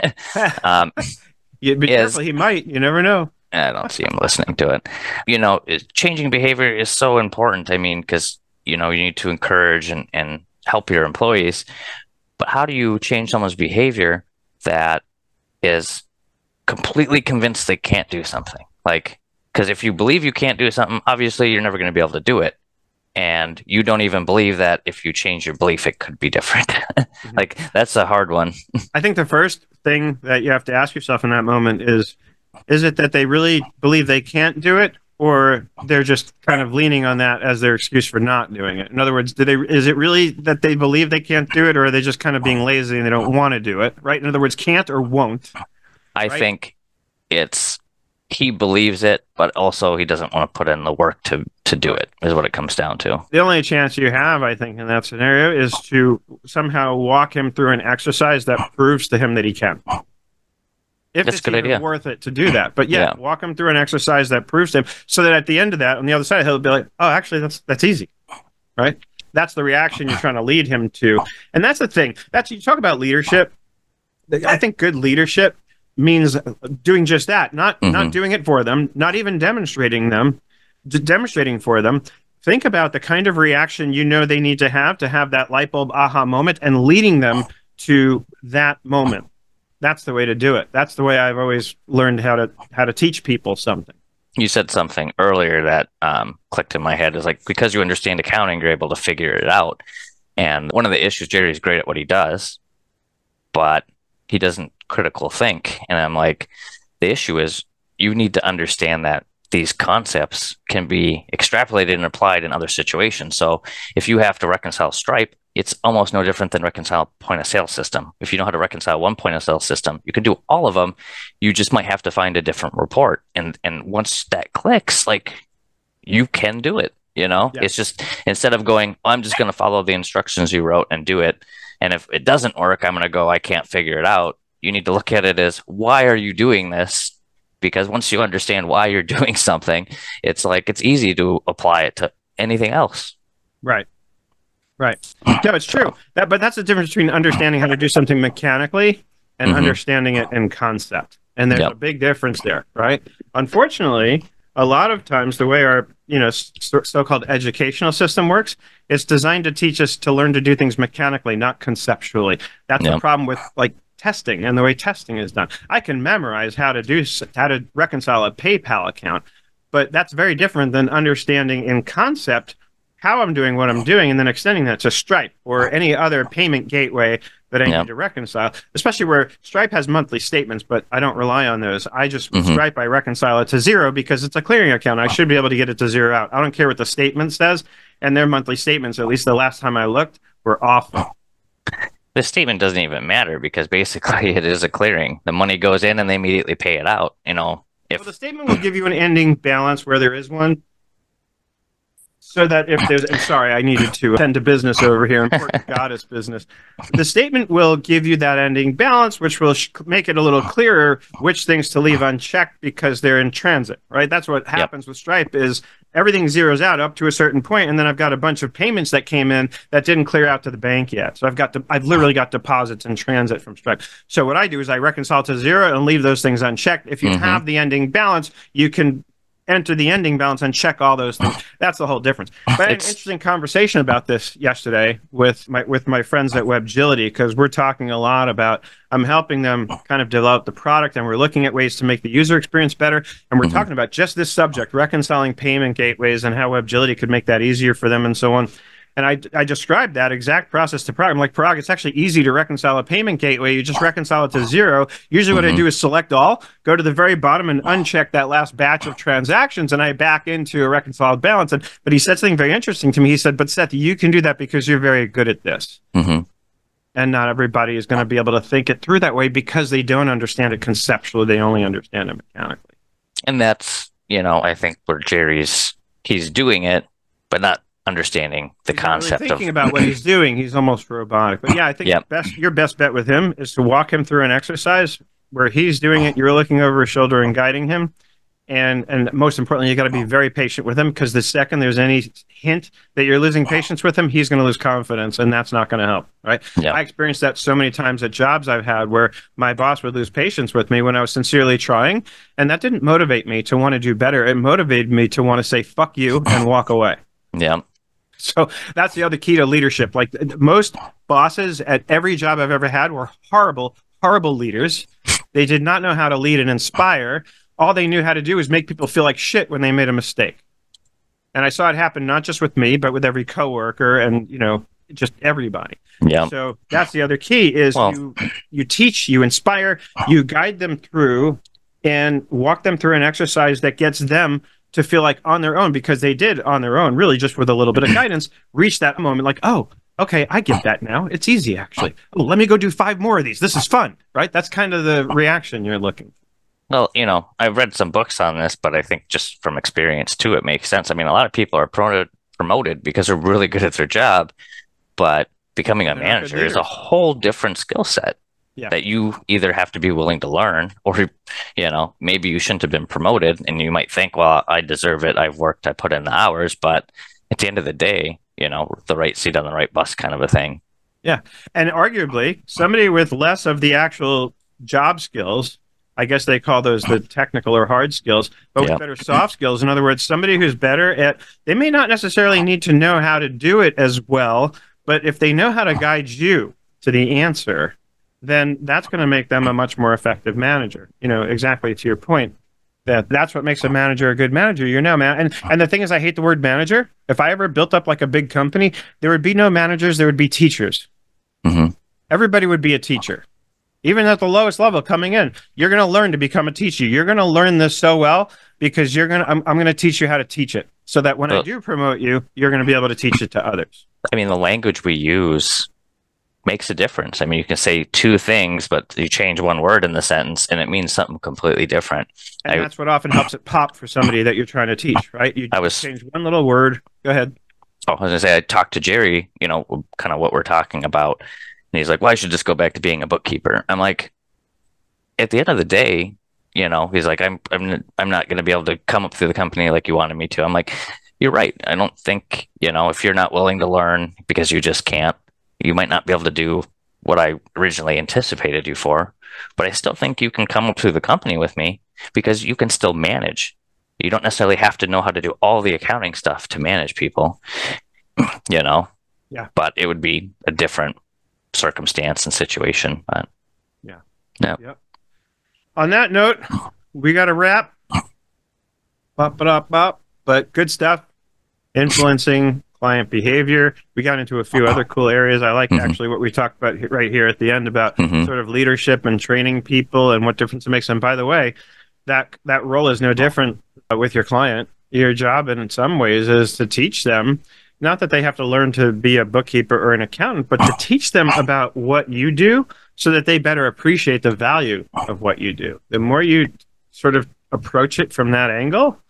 um, yeah, be is, careful, he might, you never know. I don't see him listening to it. You know, changing behavior is so important. I mean, because, you know, you need to encourage and, and help your employees. But how do you change someone's behavior that is completely convinced they can't do something? Like, because if you believe you can't do something, obviously you're never going to be able to do it. And you don't even believe that if you change your belief, it could be different. mm-hmm. Like, that's a hard one. I think the first thing that you have to ask yourself in that moment is, is it that they really believe they can't do it, or they're just kind of leaning on that as their excuse for not doing it? In other words, do they, is it really that they believe they can't do it, or are they just kind of being lazy and they don't want to do it, right? In other words, can't or won't. I right? think it's, he believes it, but also he doesn't want to put in the work to, to do it, is what it comes down to. The only chance you have, I think, in that scenario is to somehow walk him through an exercise that proves to him that he can. If That's it's a good even idea. worth it to do that. But yeah, yeah, walk him through an exercise that proves to him, so that at the end of that, on the other side, he'll be like, oh, actually, that's that's easy, right? That's the reaction you're trying to lead him to. And that's the thing. That's, you talk about leadership. I think good leadership means doing just that, not mm-hmm. not doing it for them, not even demonstrating them, demonstrating for them. Think about the kind of reaction you know they need to have to have that light bulb aha moment, and leading them to that moment. That's the way to do it. That's the way I've always learned how to how to teach people something. You said something earlier that um, clicked in my head. Is like, because you understand accounting, you're able to figure it out. And one of the issues, Jerry's great at what he does, but he doesn't critical think. And I'm like, the issue is you need to understand that these concepts can be extrapolated and applied in other situations. So if you have to reconcile Stripe, it's almost no different than reconcile point of sale system. If you know how to reconcile one point of sale system, you can do all of them. You just might have to find a different report. And and once that clicks, like, you can do it, you know? Yeah. It's just, instead of going, I'm just going to follow the instructions you wrote and do it. And if it doesn't work, I'm going to go, I can't figure it out. You need to look at it as, why are you doing this? Because once you understand why you're doing something, it's like, it's easy to apply it to anything else. Right. Right. No, it's true. That, but that's the difference between understanding how to do something mechanically and mm-hmm. understanding it in concept. And there's yep. a big difference there, right? Unfortunately, a lot of times the way our, you know, so-called educational system works, it's designed to teach us to learn to do things mechanically, not conceptually. That's yep. the problem with, like, testing and the way testing is done. I can memorize how to do how to reconcile a PayPal account, but that's very different than understanding in concept how I'm doing what I'm doing, and then extending that to Stripe or any other payment gateway that I yep. need to reconcile, especially where Stripe has monthly statements, but I don't rely on those. I just, with mm-hmm. Stripe, I reconcile it to zero because it's a clearing account. I should be able to get it to zero out. I don't care what the statement says, and their monthly statements, at least the last time I looked, were awful. The statement doesn't even matter because basically it is a clearing. The money goes in and they immediately pay it out. You know, if well, the statement will give you an ending balance where there is one. So that if there's, and sorry, I needed to attend to business over here, important goddess business. The statement will give you that ending balance, which will sh- make it a little clearer which things to leave unchecked because they're in transit, right? That's what happens yep. with Stripe is everything zeroes out up to a certain point, and then I've got a bunch of payments that came in that didn't clear out to the bank yet. So I've got to, I've literally got deposits in transit from Stripe. So what I do is I reconcile to zero and leave those things unchecked. If you mm-hmm. have the ending balance, you can enter the ending balance and check all those things. That's the whole difference. But I had an interesting conversation about this yesterday with my with my friends at WebGility, because we're talking a lot about, I'm helping them kind of develop the product, and we're looking at ways to make the user experience better. And we're mm-hmm. talking about just this subject, reconciling payment gateways and how WebGility could make that easier for them and so on. And I, I described that exact process to Parag. I'm like, Parag, it's actually easy to reconcile a payment gateway. You just reconcile it to zero. Usually what mm-hmm. I do is select all, go to the very bottom and uncheck that last batch of transactions, and I back into a reconciled balance. And But he said something very interesting to me. He said, but Seth, you can do that because you're very good at this. Mm-hmm. And not everybody is going to be able to think it through that way because they don't understand it conceptually. They only understand it mechanically. And that's, you know, I think where Jerry's, he's doing it, but not understanding the he's concept really thinking of about what he's doing. He's almost robotic. But yeah, I think yep. best, your best bet with him is to walk him through an exercise where he's doing it, you're looking over his shoulder and guiding him. And and most importantly, you got to be very patient with him, because the second there's any hint that you're losing patience with him, he's going to lose confidence, and that's not going to help, right? Yep. I experienced that so many times at jobs I've had where my boss would lose patience with me when I was sincerely trying, and that didn't motivate me to want to do better. It motivated me to want to say, fuck you, and walk away. Yeah. So that's the other key to leadership. Like most bosses at every job I've ever had were horrible, horrible leaders. They did not know how to lead and inspire. All they knew how to do was make people feel like shit when they made a mistake. And I saw it happen not just with me, but with every coworker and, you know, just everybody. Yeah. So that's the other key is well, you, you teach, you inspire, you guide them through and walk them through an exercise that gets them to feel like on their own, because they did on their own, really just with a little bit of guidance, reach that moment like, oh, okay, I get that now. It's easy, actually. Oh, let me go do five more of these. This is fun, right? That's kind of the reaction you're looking for. Well, you know, I've read some books on this, but I think just from experience too, it makes sense. I mean, a lot of people are promoted promoted because they're really good at their job, but becoming a manager is a whole different skill set. Yeah. That you either have to be willing to learn, or, you know, maybe you shouldn't have been promoted and you might think, well, I deserve it. I've worked, I put in the hours, but at the end of the day, you know, the right seat on the right bus kind of a thing. Yeah. And arguably somebody with less of the actual job skills, I guess they call those the technical or hard skills, but with yep. better soft skills. In other words, somebody who's better at, they may not necessarily need to know how to do it as well, but if they know how to guide you to the answer, then that's going to make them a much more effective manager. You know, exactly to your point, that that's what makes a manager a good manager. You're now man. And, and the thing is, I hate the word manager. If I ever built up like a big company, there would be no managers. There would be teachers. Mm-hmm. Everybody would be a teacher. Even at the lowest level coming in, you're going to learn to become a teacher. You're going to learn this so well because you're going to, I'm, I'm going to teach you how to teach it so that when well, I do promote you, you're going to be able to teach it to others. I mean, the language we use makes a difference. I mean, you can say two things, but you change one word in the sentence and it means something completely different. And I, that's what often helps it pop for somebody that you're trying to teach, right? You I was, change one little word. Go ahead. Oh, I was going to say, I talked to Jerry, you know, kind of what we're talking about. And he's like, well, I should just go back to being a bookkeeper. I'm like, at the end of the day, you know, he's like, I'm, I'm, I'm not going to be able to come up through the company like you wanted me to. I'm like, you're right. I don't think, you know, if you're not willing to learn because you just can't, you might not be able to do what I originally anticipated you for, but I still think you can come up through the company with me because you can still manage. You don't necessarily have to know how to do all the accounting stuff to manage people, you know? Yeah. But it would be a different circumstance and situation. But yeah. Yeah. Yep. On that note, we got to wrap. Bop, bop, bop. But good stuff. Influencing client behavior. We got into a few other cool areas. I like mm-hmm. actually what we talked about right here at the end about mm-hmm. sort of leadership and training people and what difference it makes. And by the way, that that role is no different with your client. Your job in some ways is to teach them, not that they have to learn to be a bookkeeper or an accountant, but to teach them about what you do so that they better appreciate the value of what you do. The more you sort of approach it from that angle,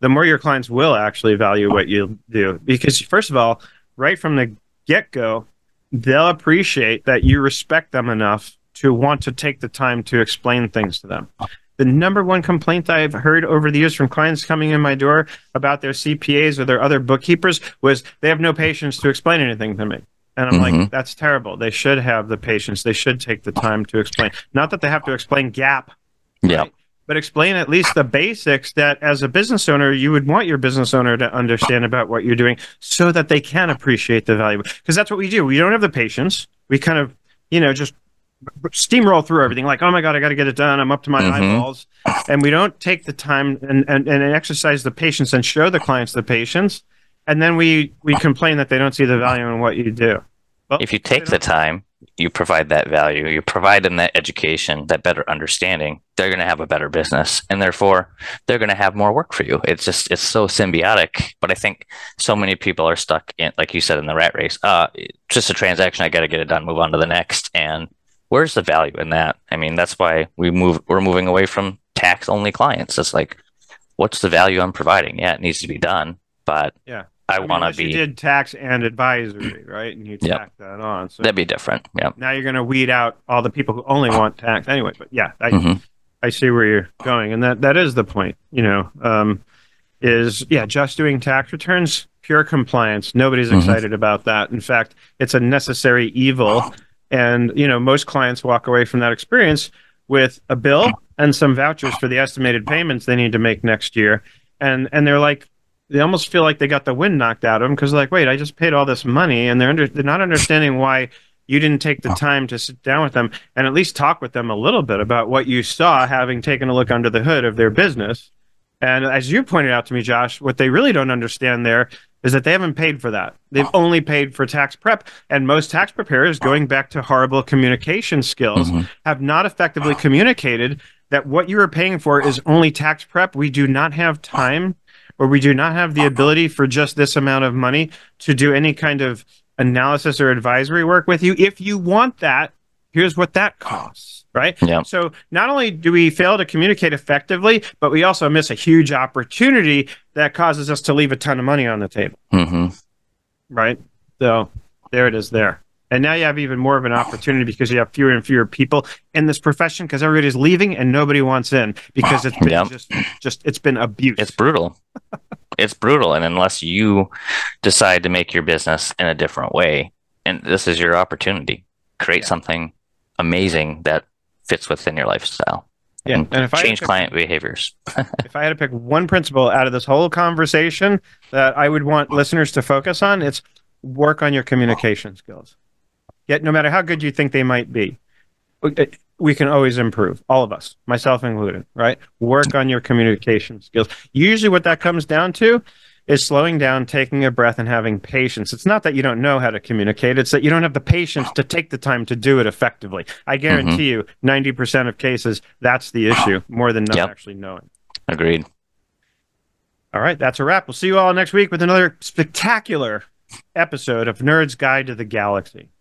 the more your clients will actually value what you do. Because first of all, right from the get-go, they'll appreciate that you respect them enough to want to take the time to explain things to them. The number one complaint I've heard over the years from clients coming in my door about their C P As or their other bookkeepers was they have no patience to explain anything to me. And I'm Mm-hmm. like, that's terrible. They should have the patience. They should take the time to explain. Not that they have to explain GAAP, Yeah. right? But explain at least the basics that as a business owner, you would want your business owner to understand about what you're doing so that they can appreciate the value. Because that's what we do. We don't have the patience. We kind of, you know, just steamroll through everything like, oh my God, I got to get it done. I'm up to my Mm-hmm. eyeballs. And we don't take the time and, and, and exercise the patience and show the clients the patience. And then we, we complain that they don't see the value in what you do. Well, If you take the time, you provide that value, you provide them that education, that better understanding, they're going to have a better business, and therefore they're going to have more work for you. It's just, it's so symbiotic. But I think so many people are stuck in, like you said, in the rat race. Uh, just a transaction, I got to get it done, move on to the next. And where's the value in that? I mean, that's why we move, we're moving away from tax only clients. It's like, what's the value I'm providing? Yeah, it needs to be done, but yeah. I, I mean, want to unless be. you did tax and advisory, right? And you Yep. tack that on. So That'd be different. Yeah. now you're going to weed out all the people who only want tax anyway. But yeah, I, Mm-hmm. I see where you're going, and that that is the point. You know, um, is yeah, just doing tax returns, pure compliance. Nobody's Mhm. excited about that. In fact, it's a necessary evil. And you know, most clients walk away from that experience with a bill and some vouchers for the estimated payments they need to make next year, and and they're like, they almost feel like they got the wind knocked out of them because, like, wait, I just paid all this money, and they're under, they're not understanding why you didn't take the time to sit down with them and at least talk with them a little bit about what you saw, having taken a look under the hood of their business. And as you pointed out to me, Josh, what they really don't understand there is that they haven't paid for that. They've only paid for tax prep. And most tax preparers, going back to horrible communication skills, Mhm. have not effectively communicated that what you are paying for is only tax prep. We do not have time, or we do not have the ability for just this amount of money to do any kind of analysis or advisory work with you. If you want that, here's what that costs, right? Yeah. So not only do we fail to communicate effectively, but we also miss a huge opportunity that causes us to leave a ton of money on the table, Mm-hmm. right? So there it is there. And now you have even more of an opportunity because you have fewer and fewer people in this profession because everybody's leaving and nobody wants in because it's been Yep. just, just, it's been abuse. It's brutal. It's brutal. And unless you decide to make your business in a different way, and this is your opportunity, create Yeah. something amazing that fits within your lifestyle. Yeah, And, and if I had change to pick- client behaviors. if I had to pick one principle out of this whole conversation that I would want listeners to focus on, it's work on your communication skills. Yet, no matter how good you think they might be, we can always improve, all of us, myself included, right? Work on your communication skills. Usually what that comes down to is slowing down, taking a breath, and having patience. It's not that you don't know how to communicate. It's that you don't have the patience to take the time to do it effectively. I guarantee you, ninety percent of cases, that's the issue, more than not Yep. actually knowing. Agreed. All right, that's a wrap. We'll see you all next week with another spectacular episode of Nerd's Guide to the Galaxy.